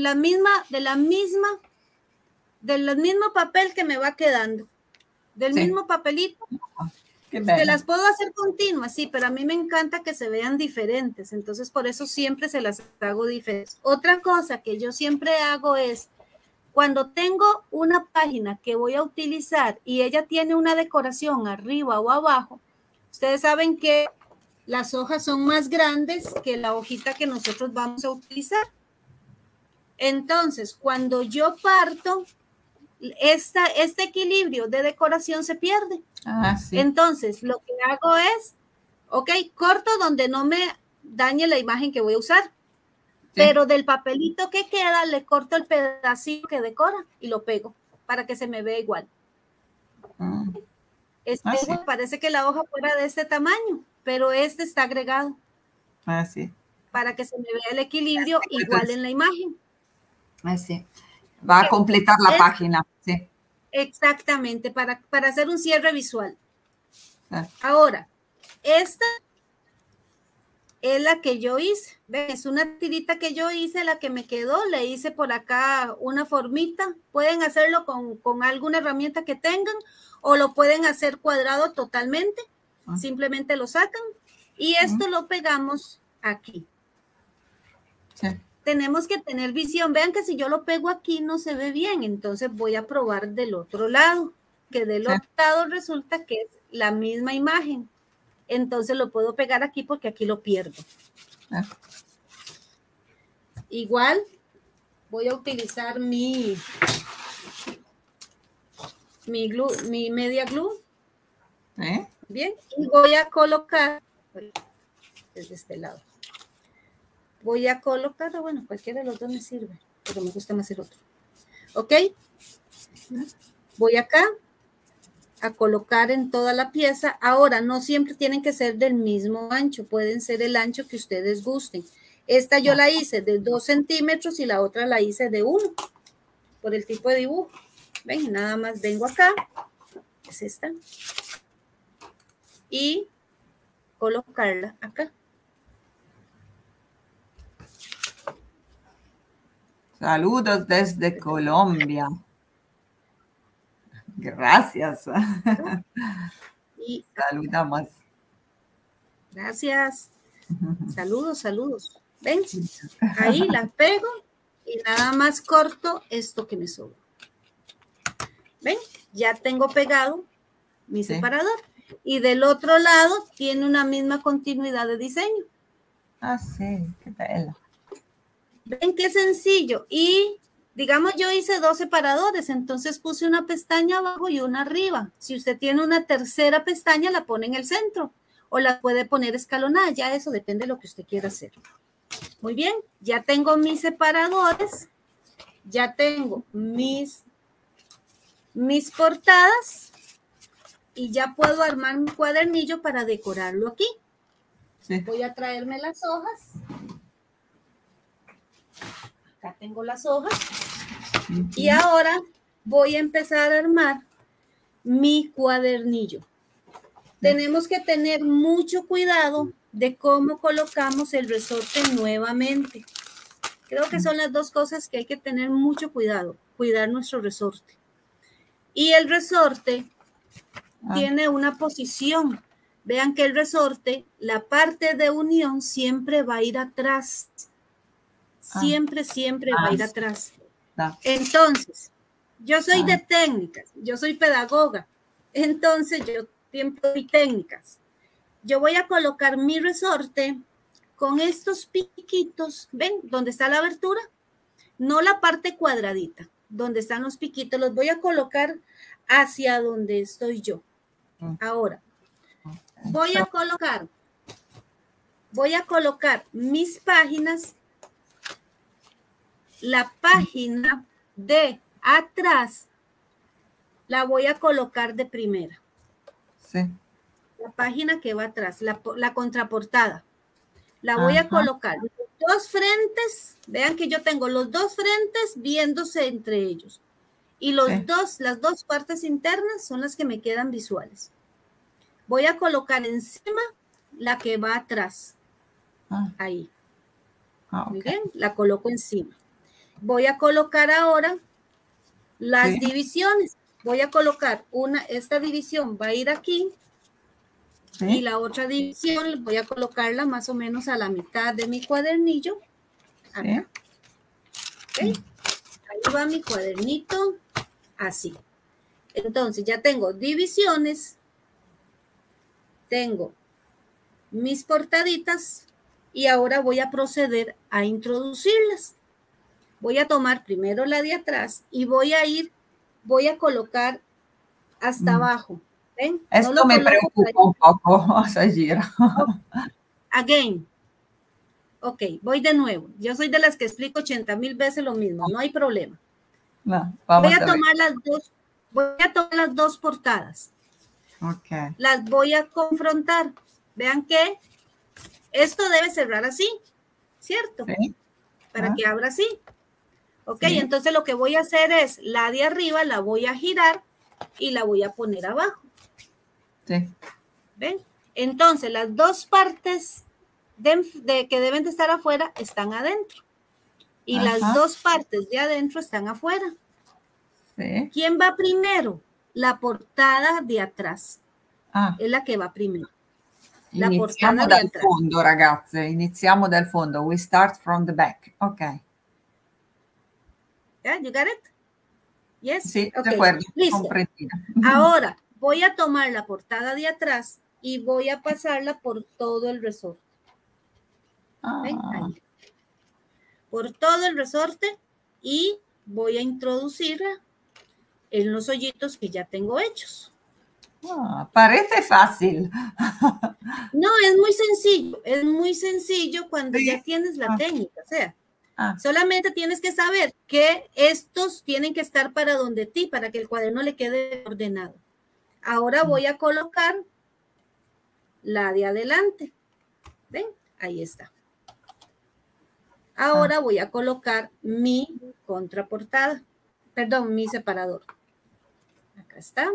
mismo papel que me va quedando, del mismo papelito. Se las puedo hacer continuas, sí, pero a mí me encanta que se vean diferentes, entonces por eso siempre se las hago diferentes. Otra cosa que yo siempre hago es, cuando tengo una página que voy a utilizar y ella tiene una decoración arriba o abajo, ustedes saben que las hojas son más grandes que la hojita que nosotros vamos a utilizar. Entonces, cuando yo parto, este equilibrio de decoración se pierde. Sí. Entonces, lo que hago es, ok, corto donde no me dañe la imagen que voy a usar, pero del papelito que queda, le corto el pedacito que decora y lo pego para que se me vea igual. Sí. Parece que la hoja fuera de este tamaño, pero este está agregado. Sí. Para que se me vea el equilibrio igual en la imagen. Sí. Va a completar la página. Sí. Exactamente, para hacer un cierre visual. Ahora, esta es la que yo hice. ¿Ven? Es una tirita que yo hice, la que me quedó. Le hice por acá una formita. Pueden hacerlo con alguna herramienta que tengan o lo pueden hacer cuadrado totalmente. Simplemente lo sacan y esto lo pegamos aquí. Sí. Tenemos que tener visión. Vean que si yo lo pego aquí no se ve bien. Entonces voy a probar del otro lado. Que del otro lado resulta que es la misma imagen. Entonces lo puedo pegar aquí porque aquí lo pierdo. Igual voy a utilizar mi media glue. Bien. Y voy a colocar desde este lado. Voy a colocar, bueno, cualquiera de los dos me sirve, pero me gusta más el otro. ¿Ok? Voy acá a colocar en toda la pieza. Ahora, no siempre tienen que ser del mismo ancho, pueden ser el ancho que ustedes gusten. Esta yo la hice de 2 centímetros y la otra la hice de 1, por el tipo de dibujo. Ven, nada más vengo acá, es esta, y colocarla acá. Saludos desde Colombia. Gracias. Y saludamos. Gracias. Saludos, saludos. ¿Ven? Ahí la pego y nada más corto esto que me sobra. ¿Ven? Ya tengo pegado mi separador. Y del otro lado tiene una misma continuidad de diseño. Sí, qué bella. ¿Ven qué sencillo? Y digamos yo hice 2 separadores, entonces puse una pestaña abajo y una arriba. Si usted tiene una tercera pestaña, la pone en el centro o la puede poner escalonada, ya eso depende de lo que usted quiera hacer. Muy bien, ya tengo mis separadores, ya tengo mis portadas y ya puedo armar mi cuadernillo para decorarlo aquí. Sí. Voy a traerme las hojas. Acá tengo las hojas. Y ahora voy a empezar a armar mi cuadernillo. Tenemos que tener mucho cuidado de cómo colocamos el resorte nuevamente. Creo que son las dos cosas que hay que tener mucho cuidado. Cuidar nuestro resorte. Y el resorte tiene una posición. Vean que el resorte, la parte de unión siempre va a ir atrás. Siempre va a ir atrás. Entonces, yo soy de técnicas, yo soy pedagoga. Entonces, yo siempre doy técnicas. Yo voy a colocar mi resorte con estos piquitos. ¿Ven? ¿Dónde está la abertura? No la parte cuadradita. Donde están los piquitos, los voy a colocar hacia donde estoy yo. Ahora, voy a colocar mis páginas. La página de atrás la voy a colocar de primera. Sí. La página que va atrás, la contraportada. La voy a colocar. Los dos frentes, vean que yo tengo los dos frentes viéndose entre ellos. Y las dos partes internas son las que me quedan visuales. Voy a colocar encima la que va atrás. Ahí. Muy bien, la coloco encima. Voy a colocar ahora las divisiones. Voy a colocar esta división va a ir aquí y la otra división voy a colocarla más o menos a la mitad de mi cuadernillo. Acá. ¿Okay? Ahí va mi cuadernito, así. Entonces ya tengo divisiones, tengo mis portaditas y ahora voy a proceder a introducirlas. Voy a tomar primero la de atrás y voy a colocar hasta abajo. ¿Ven? Esto no me preocupa un poco, Sajira. Again. Ok, voy de nuevo. Yo soy de las que explico 80,000 veces lo mismo, no hay problema. No, voy a tomar las dos portadas. Okay. Las voy a confrontar. Vean que esto debe cerrar así, ¿cierto? Sí. Para que abra así. Ok, entonces lo que voy a hacer es la de arriba la voy a girar y la voy a poner abajo. Sí. ¿Ven? Entonces las dos partes que deben de estar afuera están adentro. Y las dos partes de adentro están afuera. Sí. ¿Quién va primero? La portada de atrás. Es la que va primero. La Iniziamo dal fondo, ragazze. Iniziamo dal fondo. We start from the back. Ok. Yeah, you got it? Yes. Sí, okay. de acuerdo. Listo. Comprendida. Ahora voy a tomar la portada de atrás y voy a pasarla por todo el resorte. ¿Ven? Ahí. Por todo el resorte y voy a introducirla en los hoyitos que ya tengo hechos. Parece fácil. No, es muy sencillo cuando ya tienes la técnica, o sea, solamente tienes que saber que estos tienen que estar para donde ti, para que el cuaderno le quede ordenado. Ahora voy a colocar la de adelante. ¿Ven? Ahí está. Ahora voy a colocar mi contraportada, perdón, mi separador. Acá está.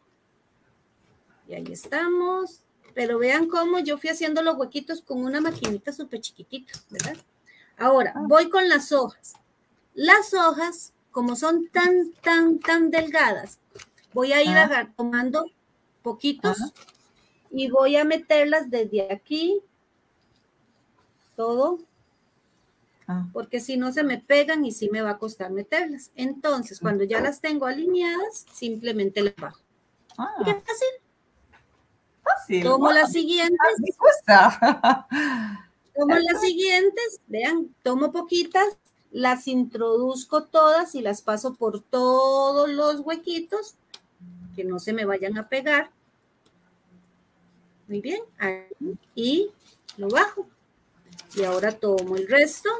Y ahí estamos. Pero vean cómo yo fui haciendo los huequitos con una maquinita súper chiquitita, ¿verdad? Ahora, voy con las hojas. Las hojas, como son tan delgadas, voy a ir tomando poquitos y voy a meterlas desde aquí, todo, porque si no se me pegan y sí me va a costar meterlas. Entonces, cuando ya las tengo alineadas, simplemente las bajo. ¿Qué fácil? Tomo las siguientes. Me gusta. Tomo las siguientes, vean, tomo poquitas, las introduzco todas y las paso por todos los huequitos, que no se me vayan a pegar. Muy bien, ahí, y lo bajo. Y ahora tomo el resto.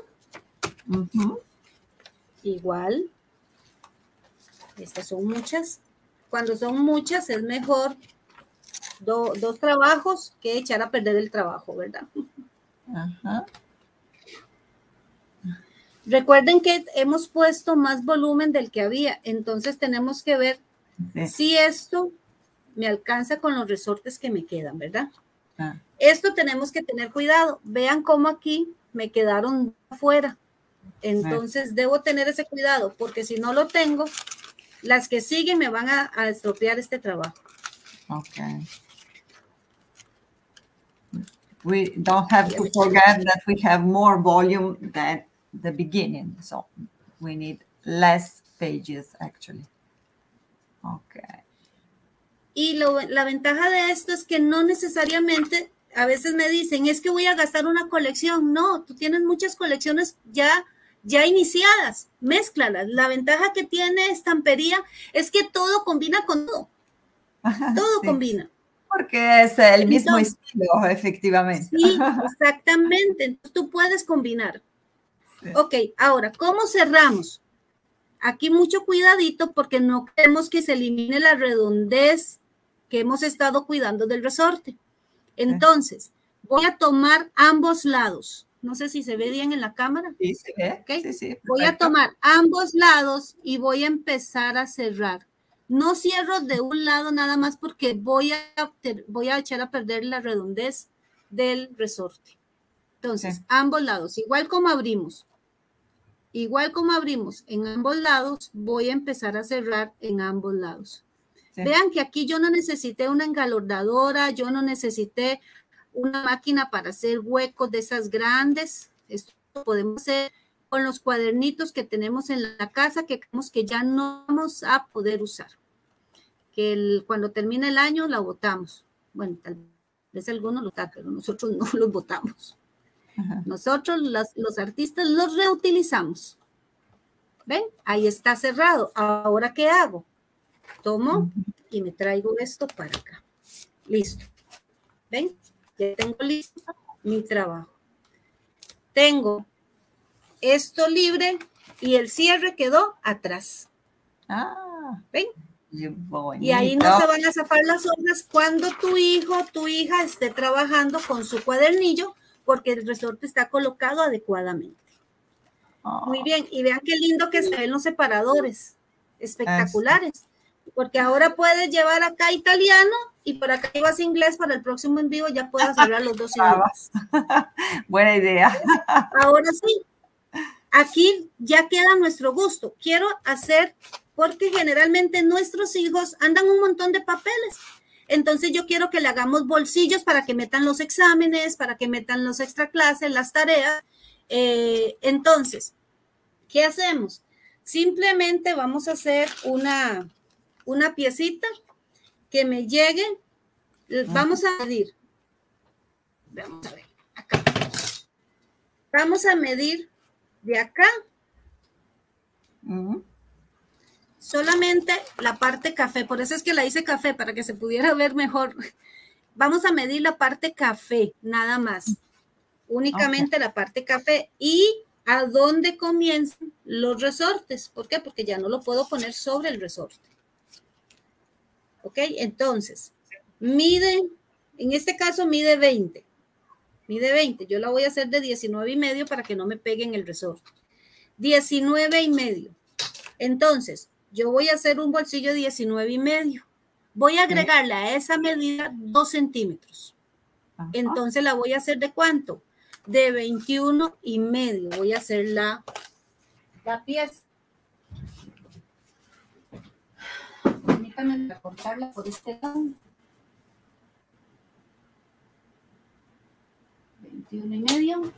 Igual. Estas son muchas. Cuando son muchas es mejor dos trabajos que echar a perder el trabajo, ¿verdad? Recuerden que hemos puesto más volumen del que había, entonces tenemos que ver si esto me alcanza con los resortes que me quedan, ¿verdad? Esto tenemos que tener cuidado. Vean cómo aquí me quedaron afuera. Entonces debo tener ese cuidado, porque si no lo tengo, las que siguen me van a estropear este trabajo. Okay. We don't have to forget that we have more volume than the beginning, so we need less pages actually. Okay. Y la ventaja de esto es que no necesariamente, a veces me dicen, es que voy a gastar una colección. No, tú tienes muchas colecciones ya iniciadas, mézclalas. La ventaja que tiene Estampería es que todo combina con todo. Todo combina. Porque es el mismo estilo, efectivamente. Sí, exactamente. Entonces tú puedes combinar. Sí. Ok, ahora, ¿cómo cerramos? Aquí mucho cuidadito porque no queremos que se elimine la redondez que hemos estado cuidando del resorte. Entonces, voy a tomar ambos lados. No sé si se ve bien en la cámara. Sí, se ve. Okay. Sí, voy a tomar ambos lados y voy a empezar a cerrar. No cierro de un lado nada más porque voy a echar a perder la redondez del resorte. Entonces, Sí. ambos lados, igual como abrimos en ambos lados, voy a empezar a cerrar en ambos lados. Sí. Vean que aquí yo no necesité una engalordadora, yo no necesité una máquina para hacer huecos de esas grandes. Esto lo podemos hacer con los cuadernitos que tenemos en la casa, que creemos que ya no vamos a poder usar. Que cuando termine el año la botamos. Bueno, tal vez algunos lo botan, pero nosotros no los botamos. Ajá. Nosotros, los artistas, los reutilizamos. ¿Ven? Ahí está cerrado. ¿Ahora qué hago? Tomo y me traigo esto para acá. Listo. ¿Ven? Ya tengo listo mi trabajo. Tengo esto libre y el cierre quedó atrás. Ah, ¿Ven? bonito. Y ahí no se van a zafar las hojas cuando tu hijo o tu hija esté trabajando con su cuadernillo, porque el resorte está colocado adecuadamente. Oh, Muy bien, y vean qué lindo que se ven los separadores, espectaculares, porque ahora puedes llevar acá italiano y por acá llevas inglés. Para el próximo en vivo ya puedas hablar los dos idiomas. buena idea. Ahora sí, aquí ya queda a nuestro gusto. Quiero hacer, porque generalmente nuestros hijos andan un montón de papeles. Entonces yo quiero que le hagamos bolsillos para que metan los exámenes, para que metan los extra clases, las tareas. Entonces, ¿qué hacemos? Simplemente vamos a hacer una piecita que me llegue. Vamos a medir. Vamos a ver, acá. Vamos a medir de acá. Solamente la parte café, por eso es que la hice café, para que se pudiera ver mejor. Vamos a medir la parte café, nada más. Únicamente la parte café y a dónde comienzan los resortes. ¿Por qué? Porque ya no lo puedo poner sobre el resorte. ¿Ok? Entonces, mide, en este caso mide 20. Mide 20. Yo la voy a hacer de 19,5 para que no me pegue en el resorte. 19,5. Entonces, yo voy a hacer un bolsillo 19,5. Voy a agregarle a esa medida 2 centímetros. Entonces la voy a hacer ¿de cuánto? De 21,5. Voy a hacer la pieza. Permítanme cortarla por este lado. 21,5.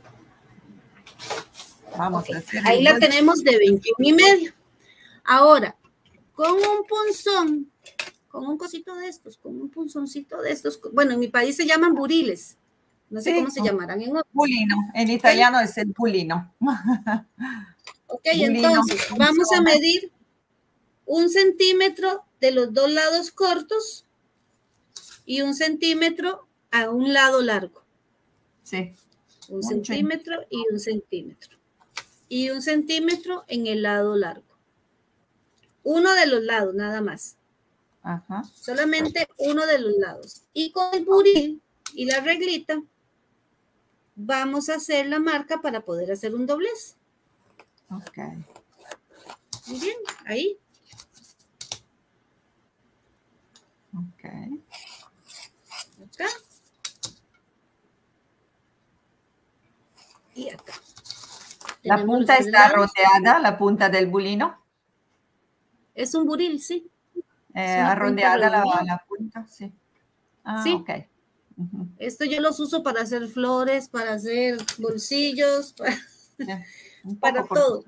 Vamos Okay. a hacer Ahí la tenemos de 21,5. Ahora, con un punzón, con un cosito de estos, con un punzoncito de estos, bueno, en mi país se llaman buriles. No sé cómo se llamarán en otro. Pulino. En italiano es el pulino. Ok, entonces vamos a medir 1 centímetro de los dos lados cortos y 1 centímetro a un lado largo. Sí. 1 centímetro y 1 centímetro. Y 1 centímetro en el lado largo. Uno de los lados, nada más. Ajá. Solamente uno de los lados. Y con el buril y la reglita vamos a hacer la marca para poder hacer un doblez. Ok. Muy bien, ahí. Ok. Acá. Y acá. La Tenemos punta los está lados. rodeada, la punta del bulino. Es un buril, sí. Arrondeada la punta, sí. Ah, sí. Ok. Esto yo los uso para hacer flores, para hacer bolsillos, para todo.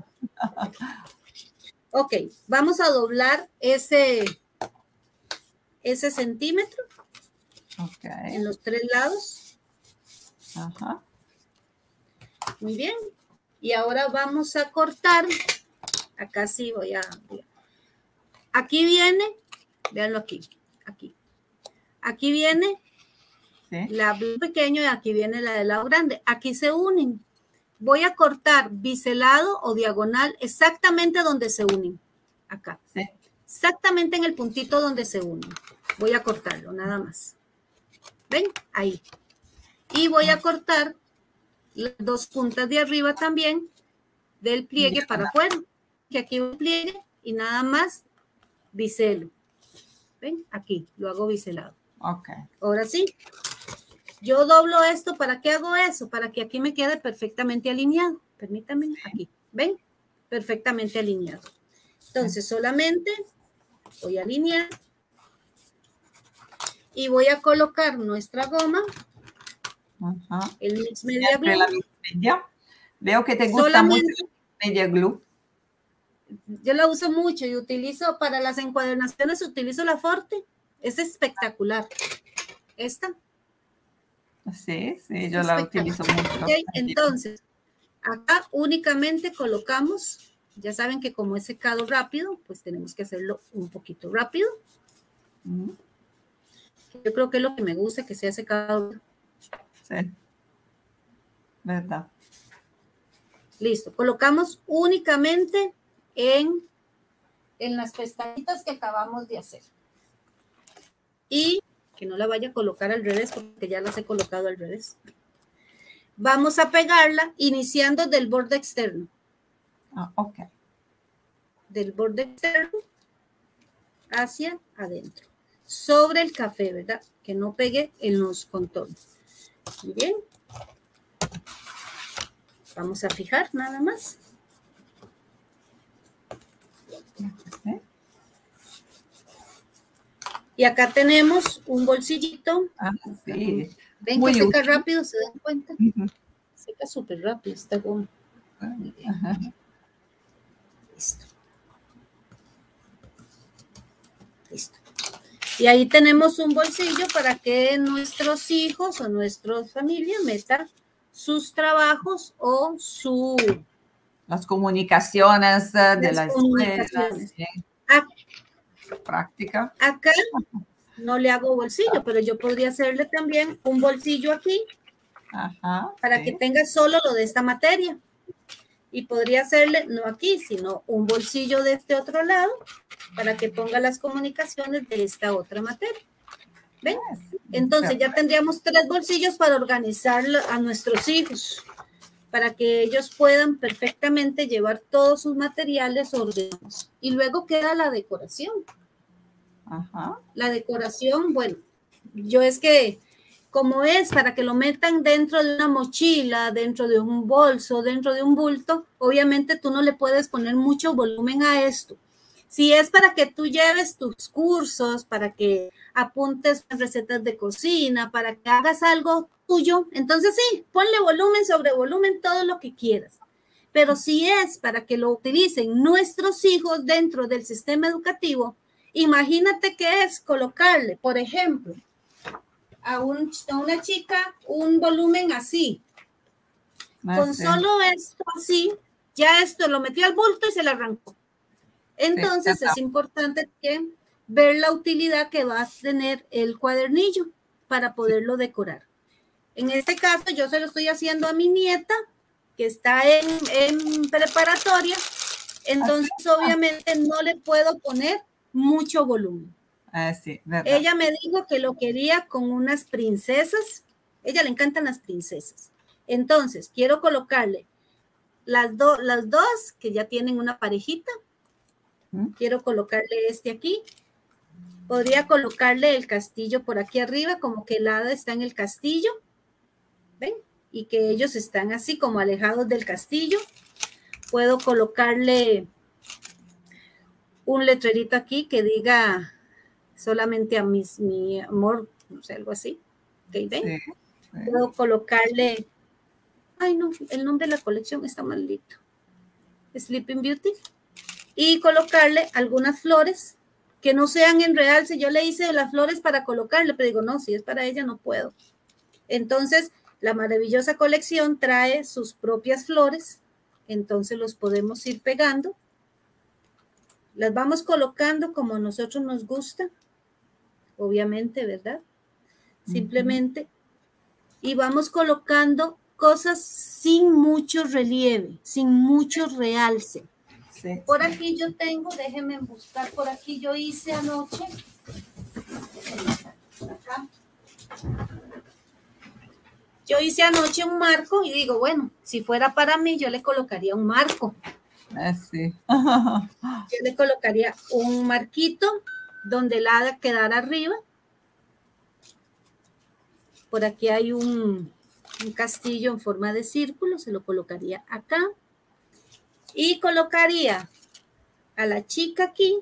Ok, vamos a doblar ese centímetro en los 3 lados. Ajá. Muy bien. Y ahora vamos a cortar. Acá sí voy a... Aquí viene, véanlo aquí, aquí. Aquí viene la pequeña y aquí viene la del lado grande. Aquí se unen. Voy a cortar biselado o diagonal exactamente donde se unen. Acá. Sí. Exactamente en el puntito donde se unen. Voy a cortarlo, nada más. ¿Ven? Ahí. Y voy a cortar las 2 puntas de arriba también del pliegue para afuera. Que aquí un pliegue y nada más biselo. ¿Ven? Aquí lo hago biselado. Ok. Ahora sí. Yo doblo esto, ¿para qué hago eso? Para que aquí me quede perfectamente alineado. Permítanme, aquí, ¿ven? Perfectamente alineado. Entonces, solamente voy a alinear y voy a colocar nuestra goma, el Mix Media Glue. La Mix Media. Veo que te gusta mucho la Media Glue. Yo la uso mucho y utilizo para las encuadernaciones, utilizo la Forte. Es espectacular. Esta. Sí, sí, yo la utilizo mucho. Okay, entonces, acá únicamente colocamos, ya saben que como es secado rápido, pues tenemos que hacerlo un poquito rápido. Yo creo que es lo que me gusta, que sea secado. Sí, verdad. Listo, colocamos únicamente en las pestañitas que acabamos de hacer. Y que no la vaya a colocar al revés porque ya las he colocado al revés. Vamos a pegarla iniciando del borde externo. Ok. Del borde externo hacia adentro. Sobre el café, ¿verdad? Que no pegue en los contornos. Muy bien. Vamos a fijar nada más. Y acá tenemos un bolsillito. Sí. Ven que seca rápido, ¿se dan cuenta? Seca súper rápido esta goma. Listo. Listo. Y ahí tenemos un bolsillo para que nuestros hijos o nuestra familia metan sus trabajos o las comunicaciones de la escuela. Práctica. Acá no le hago bolsillo, pero yo podría hacerle también un bolsillo aquí para que tenga solo lo de esta materia. Y podría hacerle, no aquí, sino un bolsillo de este otro lado para que ponga las comunicaciones de esta otra materia. ¿Ven? Entonces ya tendríamos 3 bolsillos para organizar a nuestros hijos, para que ellos puedan perfectamente llevar todos sus materiales ordenados. Y luego queda la decoración. La decoración, bueno, yo es que como es para que lo metan dentro de una mochila, dentro de un bolso, dentro de un bulto, obviamente tú no le puedes poner mucho volumen a esto. Si es para que tú lleves tus cursos, para que apuntes recetas de cocina, para que hagas algo tuyo, entonces sí, ponle volumen sobre volumen, todo lo que quieras. Pero si es para que lo utilicen nuestros hijos dentro del sistema educativo, imagínate que es colocarle, por ejemplo, a una chica un volumen así. Con solo esto así, ya esto lo metió al bulto y se le arrancó. Entonces es importante que ver la utilidad que va a tener el cuadernillo para poderlo decorar. En este caso yo se lo estoy haciendo a mi nieta que está en preparatoria, entonces obviamente no le puedo poner mucho volumen. Sí, verdad. Ella me dijo que lo quería con unas princesas. Ella le encantan las princesas. Entonces, quiero colocarle las dos que ya tienen una parejita. Quiero colocarle este aquí. Podría colocarle el castillo por aquí arriba, como que el hada está en el castillo. ¿Ven? Y que ellos están así como alejados del castillo. Puedo colocarle un letrerito aquí que diga solamente a mi amor, no sé, algo así. ¿Okay? ¿Ven? Sí. Puedo colocarle, ay no, el nombre de la colección está maldito. Sleeping Beauty. Y colocarle algunas flores que no sean en realce. Yo le hice las flores para colocarle, pero digo, no, si es para ella no puedo. Entonces, la maravillosa colección trae sus propias flores. Entonces, los podemos ir pegando. Las vamos colocando como a nosotros nos gusta. Obviamente, ¿verdad? Simplemente. Y vamos colocando cosas sin mucho relieve, sin mucho realce. Sí. Por aquí yo tengo, déjenme buscar, por aquí yo hice anoche. Acá. Yo hice anoche un marco y digo, bueno, si fuera para mí, yo le colocaría un marco. Sí. Yo le colocaría un marquito donde el hada quedara arriba. Por aquí hay un castillo en forma de círculo, se lo colocaría acá. Y colocaría a la chica aquí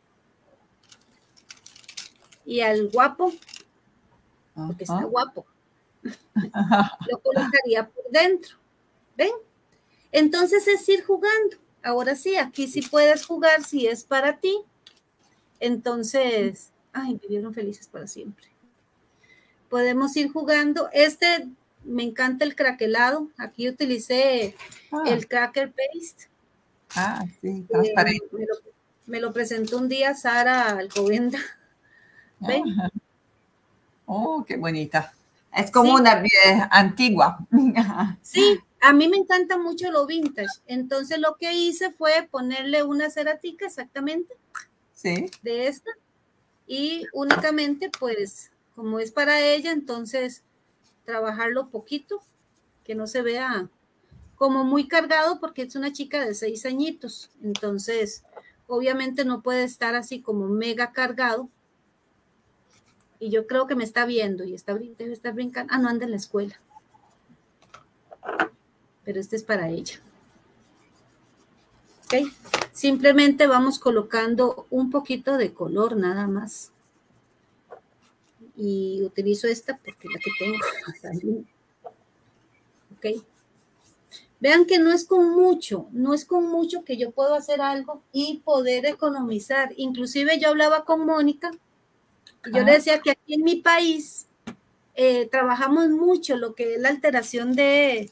y al guapo, porque está guapo, lo colocaría por dentro. ¿Ven? Entonces es ir jugando. Ahora sí, aquí sí puedes jugar si es para ti. Entonces, ay, vivieron felices para siempre. Podemos ir jugando. Me encanta el craquelado. Aquí utilicé el cracker paste. Sí, transparente. Me lo presentó un día Sara Alcobendas. ¿Ven? Oh, qué bonita. Es como una antigua. Sí, a mí me encanta mucho lo vintage. Entonces lo que hice fue ponerle una ceratica exactamente de esta. Y únicamente, pues, como es para ella, entonces trabajarlo poquito, que no se vea como muy cargado, porque es una chica de 6 añitos. Entonces, obviamente no puede estar así como mega cargado. Y yo creo que me está viendo y debe estar brincando. No anda en la escuela. Pero este es para ella. ¿Ok? Simplemente vamos colocando un poquito de color nada más. Y utilizo esta porque es la que tengo. ¿Ok? Vean que no es con mucho que yo puedo hacer algo y poder economizar. Inclusive yo hablaba con Mónica. Yo le decía que aquí en mi país trabajamos mucho lo que es la alteración de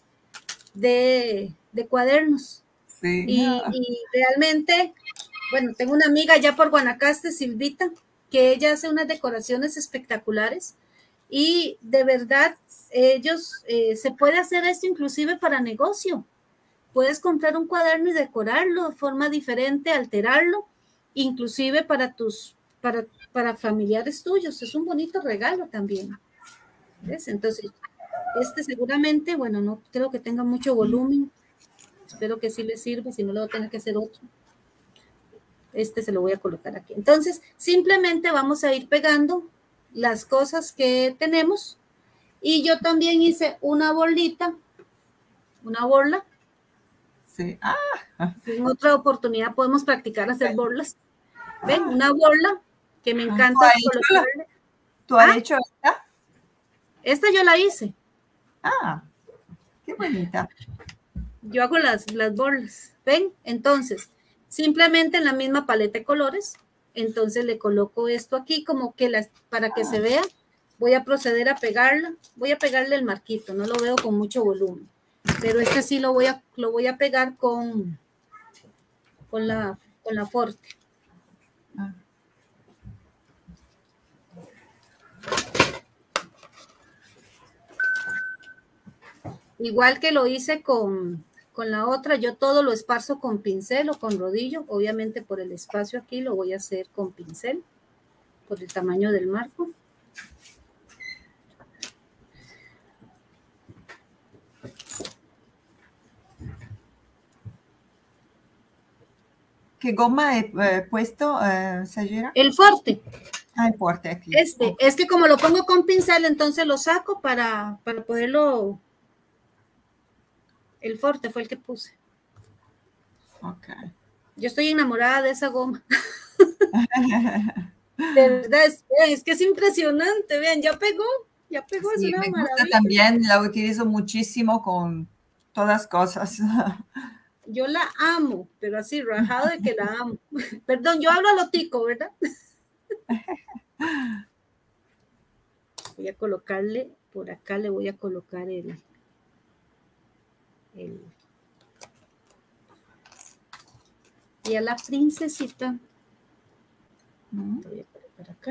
cuadernos. Sí. Y realmente, bueno, tengo una amiga allá por Guanacaste, Silvita, que ella hace unas decoraciones espectaculares y de verdad se puede hacer esto inclusive para negocio. Puedes comprar un cuaderno y decorarlo de forma diferente, alterarlo, inclusive para familiares tuyos. Es un bonito regalo también. ¿Ves? Entonces, seguramente, bueno, no creo que tenga mucho volumen. Espero que sí le sirva, si no le voy a tener que hacer otro. Se lo voy a colocar aquí. Entonces, simplemente vamos a ir pegando las cosas que tenemos. Y yo también hice una borla. Sí. En otra oportunidad podemos practicar hacer borlas. ¿Ven? Una borla que me encanta colocarle. ¿Tú has hecho esta? Esta yo la hice. Qué bonita. Yo hago las borlas. ¿Ven? Entonces, simplemente en la misma paleta de colores, entonces le coloco esto aquí como que para que se vea. Voy a proceder a pegarla. Voy a pegarle el marquito, no lo veo con mucho volumen. Pero sí lo voy a pegar con la Forte. Igual que lo hice con la otra, yo todo lo esparzo con pincel o con rodillo. Obviamente por el espacio aquí lo voy a hacer con pincel, por el tamaño del marco. ¿Qué goma he puesto, Sajira? El Forte. El Forte aquí. Es que como lo pongo con pincel, entonces lo saco para poderlo. El Forte fue el que puse. Ok. Yo estoy enamorada de esa goma. De verdad, es que es impresionante. Vean, ya pegó, Sí, es una me gusta maravilla. también, la utilizo muchísimo con todas cosas. Yo la amo, pero así rajado de que la amo. Perdón, yo hablo a lo tico, ¿verdad? Voy a colocarle, por acá le voy a colocar el y a la princesita. Voy a colocar acá.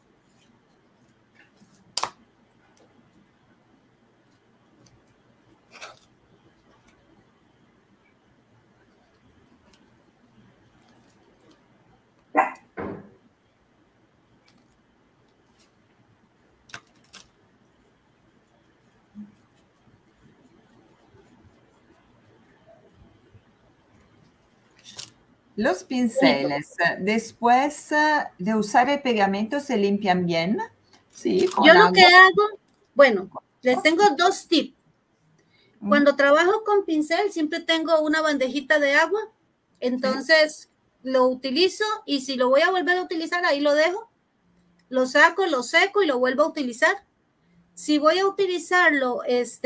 Los pinceles, después de usar el pegamento, ¿se limpian bien? Sí, con Yo agua. lo que hago, Bueno, les tengo 2 tips. Cuando trabajo con pincel, siempre tengo una bandejita de agua, entonces lo utilizo y si lo voy a volver a utilizar, ahí lo dejo, lo saco, lo seco y lo vuelvo a utilizar. Si voy a utilizarlo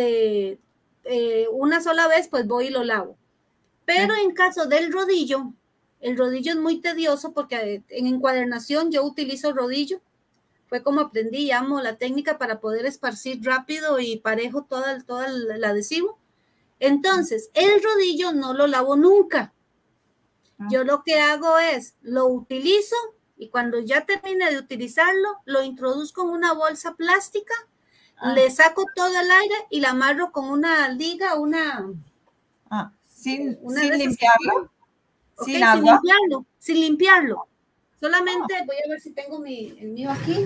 una sola vez, pues voy y lo lavo. Pero en caso del rodillo, el rodillo es muy tedioso porque en encuadernación yo utilizo rodillo. Fue como aprendí y amo la técnica para poder esparcir rápido y parejo todo el adhesivo. Entonces, el rodillo no lo lavo nunca. Yo lo que hago es, lo utilizo y cuando ya termine de utilizarlo, lo introduzco en una bolsa plástica, le saco todo el aire y la amarro con una liga, sin limpiarlo. Okay, sin agua. Sin limpiarlo. Solamente voy a ver si tengo el mío aquí.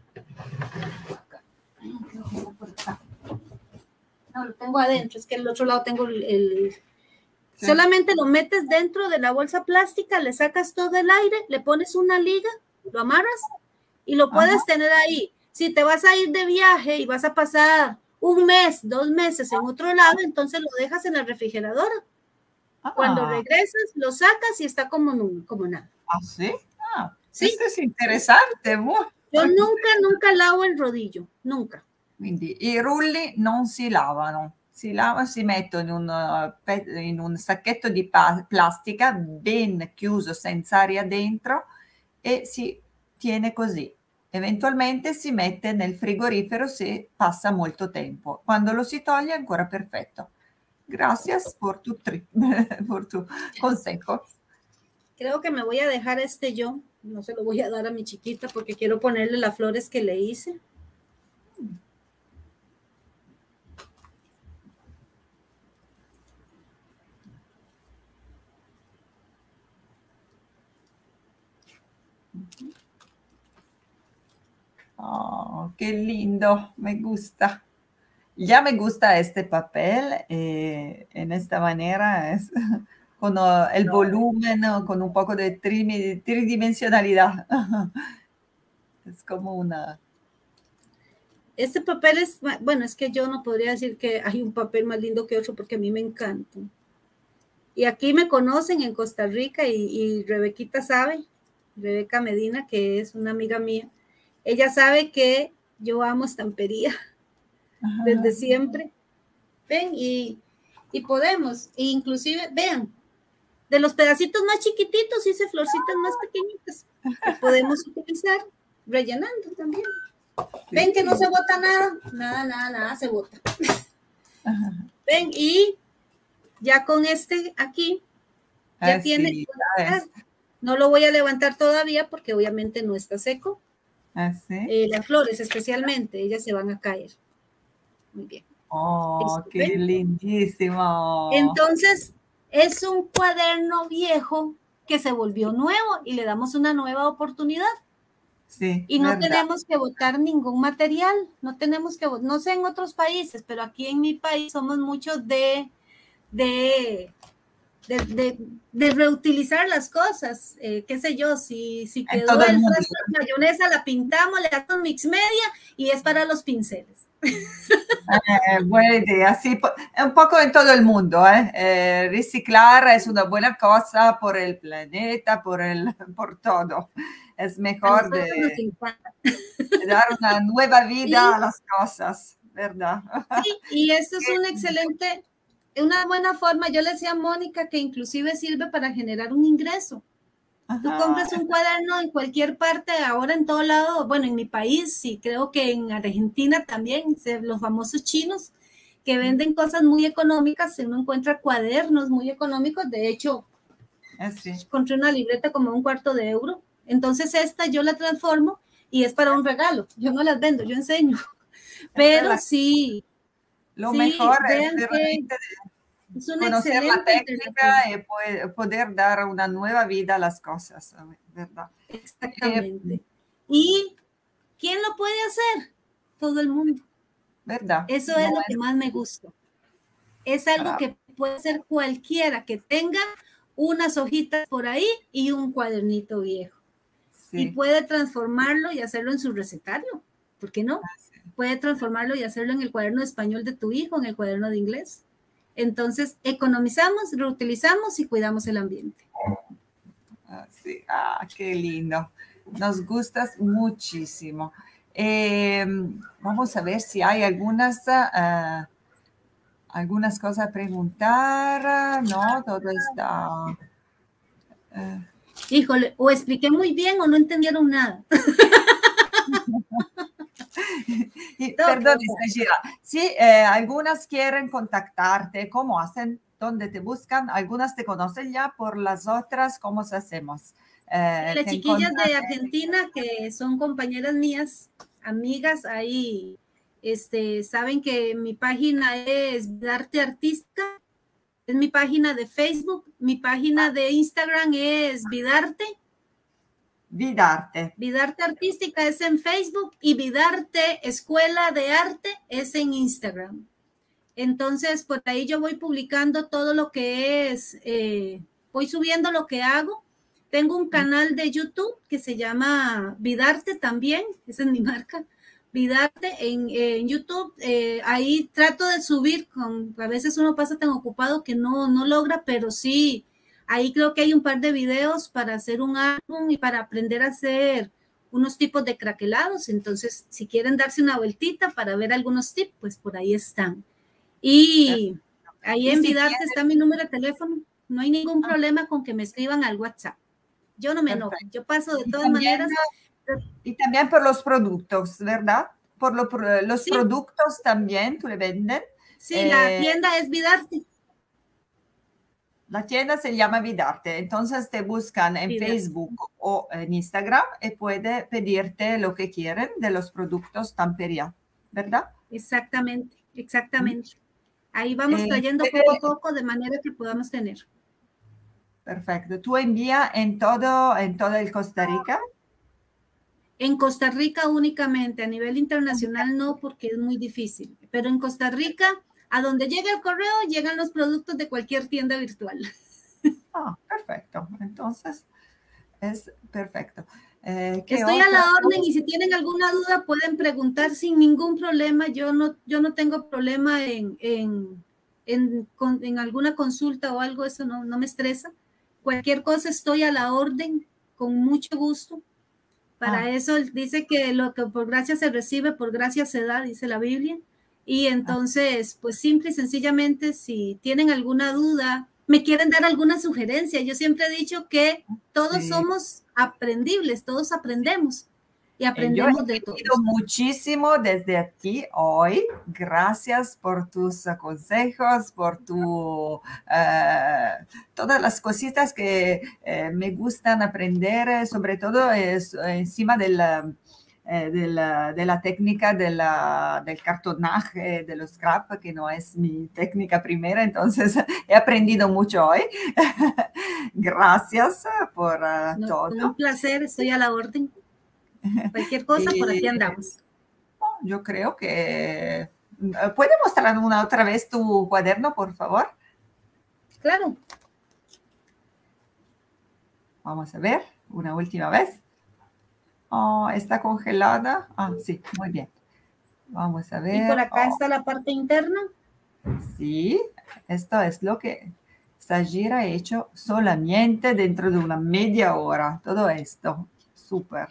No, lo tengo adentro, es que el otro lado tengo Sí. Solamente lo metes dentro de la bolsa plástica, le sacas todo el aire, le pones una liga, lo amarras y lo puedes tener ahí. Si te vas a ir de viaje y vas a pasar 1 mes, 2 meses en otro lado, entonces lo dejas en la refrigeradora. Cuando regresas, lo sacas y está como nada. ¿Ah, sí? Sí. Esto es interesante. Yo nunca lavo il rodillo, nunca. Quindi i rulli non si lavano, si mettono in un sacchetto di plastica ben chiuso, senza aria dentro, e si tiene così. Eventualmente si mette nel frigorifero se passa molto tempo. Quando lo si toglie è ancora perfetto. Gracias por tu consejo. Creo que me voy a dejar yo. No se lo voy a dar a mi chiquita porque quiero ponerle las flores que le hice. Oh, qué lindo, me gusta. Ya me gusta este papel en esta manera, con el volumen, con un poco de tridimensionalidad. Es como una... Este papel es, bueno, es que yo no podría decir que hay un papel más lindo que otro porque a mí me encanta. Y aquí me conocen en Costa Rica y Rebequita sabe, Rebeca Medina, que es una amiga mía. Ella sabe que yo amo estampería desde siempre. Ven, y podemos, inclusive, vean, de los pedacitos más chiquititos hice florcitas más pequeñitas que podemos utilizar rellenando también. Ven que no se bota nada se bota. Ven, y ya con aquí, ya tiene, no lo voy a levantar todavía porque obviamente no está seco. Las flores especialmente, ellas se van a caer. Muy bien. Oh, qué lindísimo. Entonces, es un cuaderno viejo que se volvió nuevo y le damos una nueva oportunidad. Sí, y no tenemos que botar ningún material, no tenemos que, no sé en otros países, pero aquí en mi país somos muchos de reutilizar las cosas, qué sé yo, si quedó el frasco de mayonesa, la pintamos, le damos mix media y es para los pinceles. Buena idea, sí, un poco en todo el mundo, reciclar es una buena cosa por el planeta, por todo. Es mejor de dar una nueva vida a las cosas, ¿verdad? Sí, y esto es una buena forma. Yo le decía a Mónica que inclusive sirve para generar un ingreso. Tú compras un cuaderno en cualquier parte, ahora en todo lado, bueno, en mi país, sí, creo que en Argentina también, los famosos chinos que venden cosas muy económicas, uno encuentra cuadernos muy económicos, de hecho, encontré una libreta como €1/4. Entonces esta yo la transformo y es para un regalo. Yo no las vendo, yo enseño. Pero sí. Lo mejor es conocer la técnica y poder dar una nueva vida a las cosas, ¿verdad? Exactamente. ¿Y quién lo puede hacer? Todo el mundo. ¿Verdad? Eso es lo que más me gusta. Es algo que puede hacer cualquiera que tenga unas hojitas por ahí y un cuadernito viejo. Y puede transformarlo y hacerlo en su recetario. ¿por qué no? Puede transformarlo y hacerlo en el cuaderno de español de tu hijo, en el cuaderno de inglés. Entonces, economizamos, reutilizamos y cuidamos el ambiente. Sí. Qué lindo. Nos gustas muchísimo. Vamos a ver si hay algunas cosas a preguntar. No, todo está... Híjole, o expliqué muy bien o no entendieron nada. Perdón, Gira. Sí, algunas quieren contactarte. ¿Cómo hacen? ¿Dónde te buscan? Algunas te conocen ya, por las otras, ¿cómo se hacemos? Las chiquillas de Argentina, que son compañeras mías, amigas, ahí saben que mi página es Vidarte Artística, es mi página de Facebook, mi página de Instagram es Vidarte. Vidarte Artística es en Facebook y Vidarte Escuela de Arte es en Instagram. Entonces, por ahí yo voy publicando todo lo que es, voy subiendo lo que hago. Tengo un canal de YouTube que se llama Vidarte también, esa es mi marca, Vidarte en YouTube. Ahí trato de subir, a veces uno pasa tan ocupado que no logra, pero sí, ahí creo que hay un par de videos para hacer un álbum y para aprender a hacer unos tipos de craquelados. Entonces, si quieren darse una vueltita para ver algunos tips, pues por ahí están. Y ahí en Vidarte está mi número de teléfono. No hay ningún problema con que me escriban al WhatsApp. Yo no me enojo, yo paso de todas maneras. Y también por los productos, ¿verdad? Por los productos también, ¿tú le venden? Sí, la tienda es Vidarte. La tienda se llama Vidarte, entonces te buscan en Facebook o en Instagram y puede pedirte lo que quieren de los productos Tamperia, ¿verdad? Exactamente, exactamente. Ahí vamos trayendo poco a poco de manera que podamos tener. Perfecto. ¿Tú envías en todo el Costa Rica? En Costa Rica únicamente, a nivel internacional no, porque es muy difícil. Pero en Costa Rica, a donde llega el correo, llegan los productos de cualquier tienda virtual. Perfecto. Entonces, es perfecto. Estoy a la orden y si tienen alguna duda pueden preguntar sin ningún problema. Yo no tengo problema en alguna consulta o algo, eso no me estresa. Cualquier cosa estoy a la orden, con mucho gusto. Para eso dice que lo que por gracia se recibe, por gracia se da, dice la Biblia. Y entonces, pues simple y sencillamente, si tienen alguna duda, me quieren dar alguna sugerencia. Yo siempre he dicho que todos somos aprendibles, todos aprendemos. Y aprendemos de todo. Yo he aprendido muchísimo desde ti hoy. Gracias por tus consejos, por todas las cositas que me gustan aprender, sobre todo encima de la técnica del cartonaje, de los scrap, que no es mi técnica primera, entonces he aprendido mucho hoy. Gracias por todo. Un placer, estoy a la orden. Cualquier cosa, por aquí andamos. Yo creo que... ¿Puede mostrar otra vez tu cuaderno, por favor? Claro. Vamos a ver, una última vez. Está congelada. Sí, muy bien. Vamos a ver. Y por acá está la parte interna. Sí, esto es lo que Sagira ha hecho solamente dentro de una media hora. Todo esto. Súper.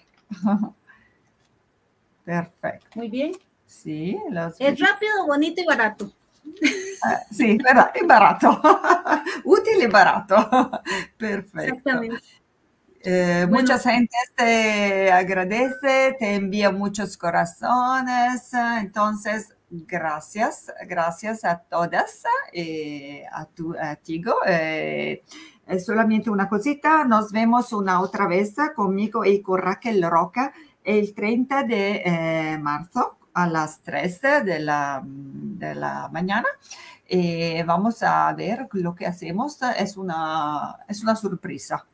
Perfecto. Muy bien. Sí. Es rápido, bonito y barato. Sí, verdad, y barato. Útil y barato. Perfecto. Exactamente. Mucha gente te agradece, te envía muchos corazones. Entonces, gracias a todas, a ti. Solamente una cosita, nos vemos una otra vez conmigo y con Raquel Roca el 30 de marzo a las 3 de la mañana. Vamos a ver lo che hacemos, es una sorpresa.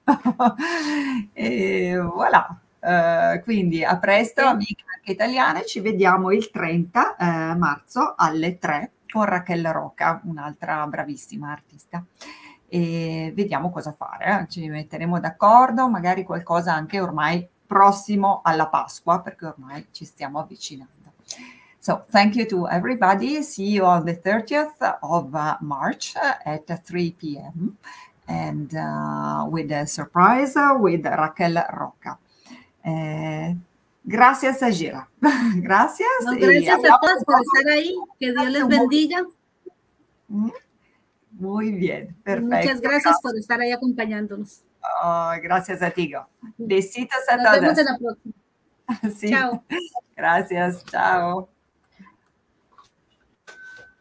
Voilà. Quindi a presto, amiche anche italiane, ci vediamo il 30 marzo alle 3 con Raquel Roca, un'altra bravissima artista. E vediamo cosa fare, ci metteremo d'accordo, magari qualcosa anche ormai prossimo alla Pasqua, perché ormai ci stiamo avvicinando. So thank you to everybody. See you on the 30th of March at 3 p.m. and with a surprise with Raquel Roca. Gracias, Sajira. Gracias. No, gracias a todos por estar ahí. Que Dios les bendiga. Muy bien, perfecto. Muchas gracias por estar ahí acompañándonos. Oh, gracias a ti. Besitos a Nos todos. vemos en la próxima. Sí. Chao. Gracias, chao.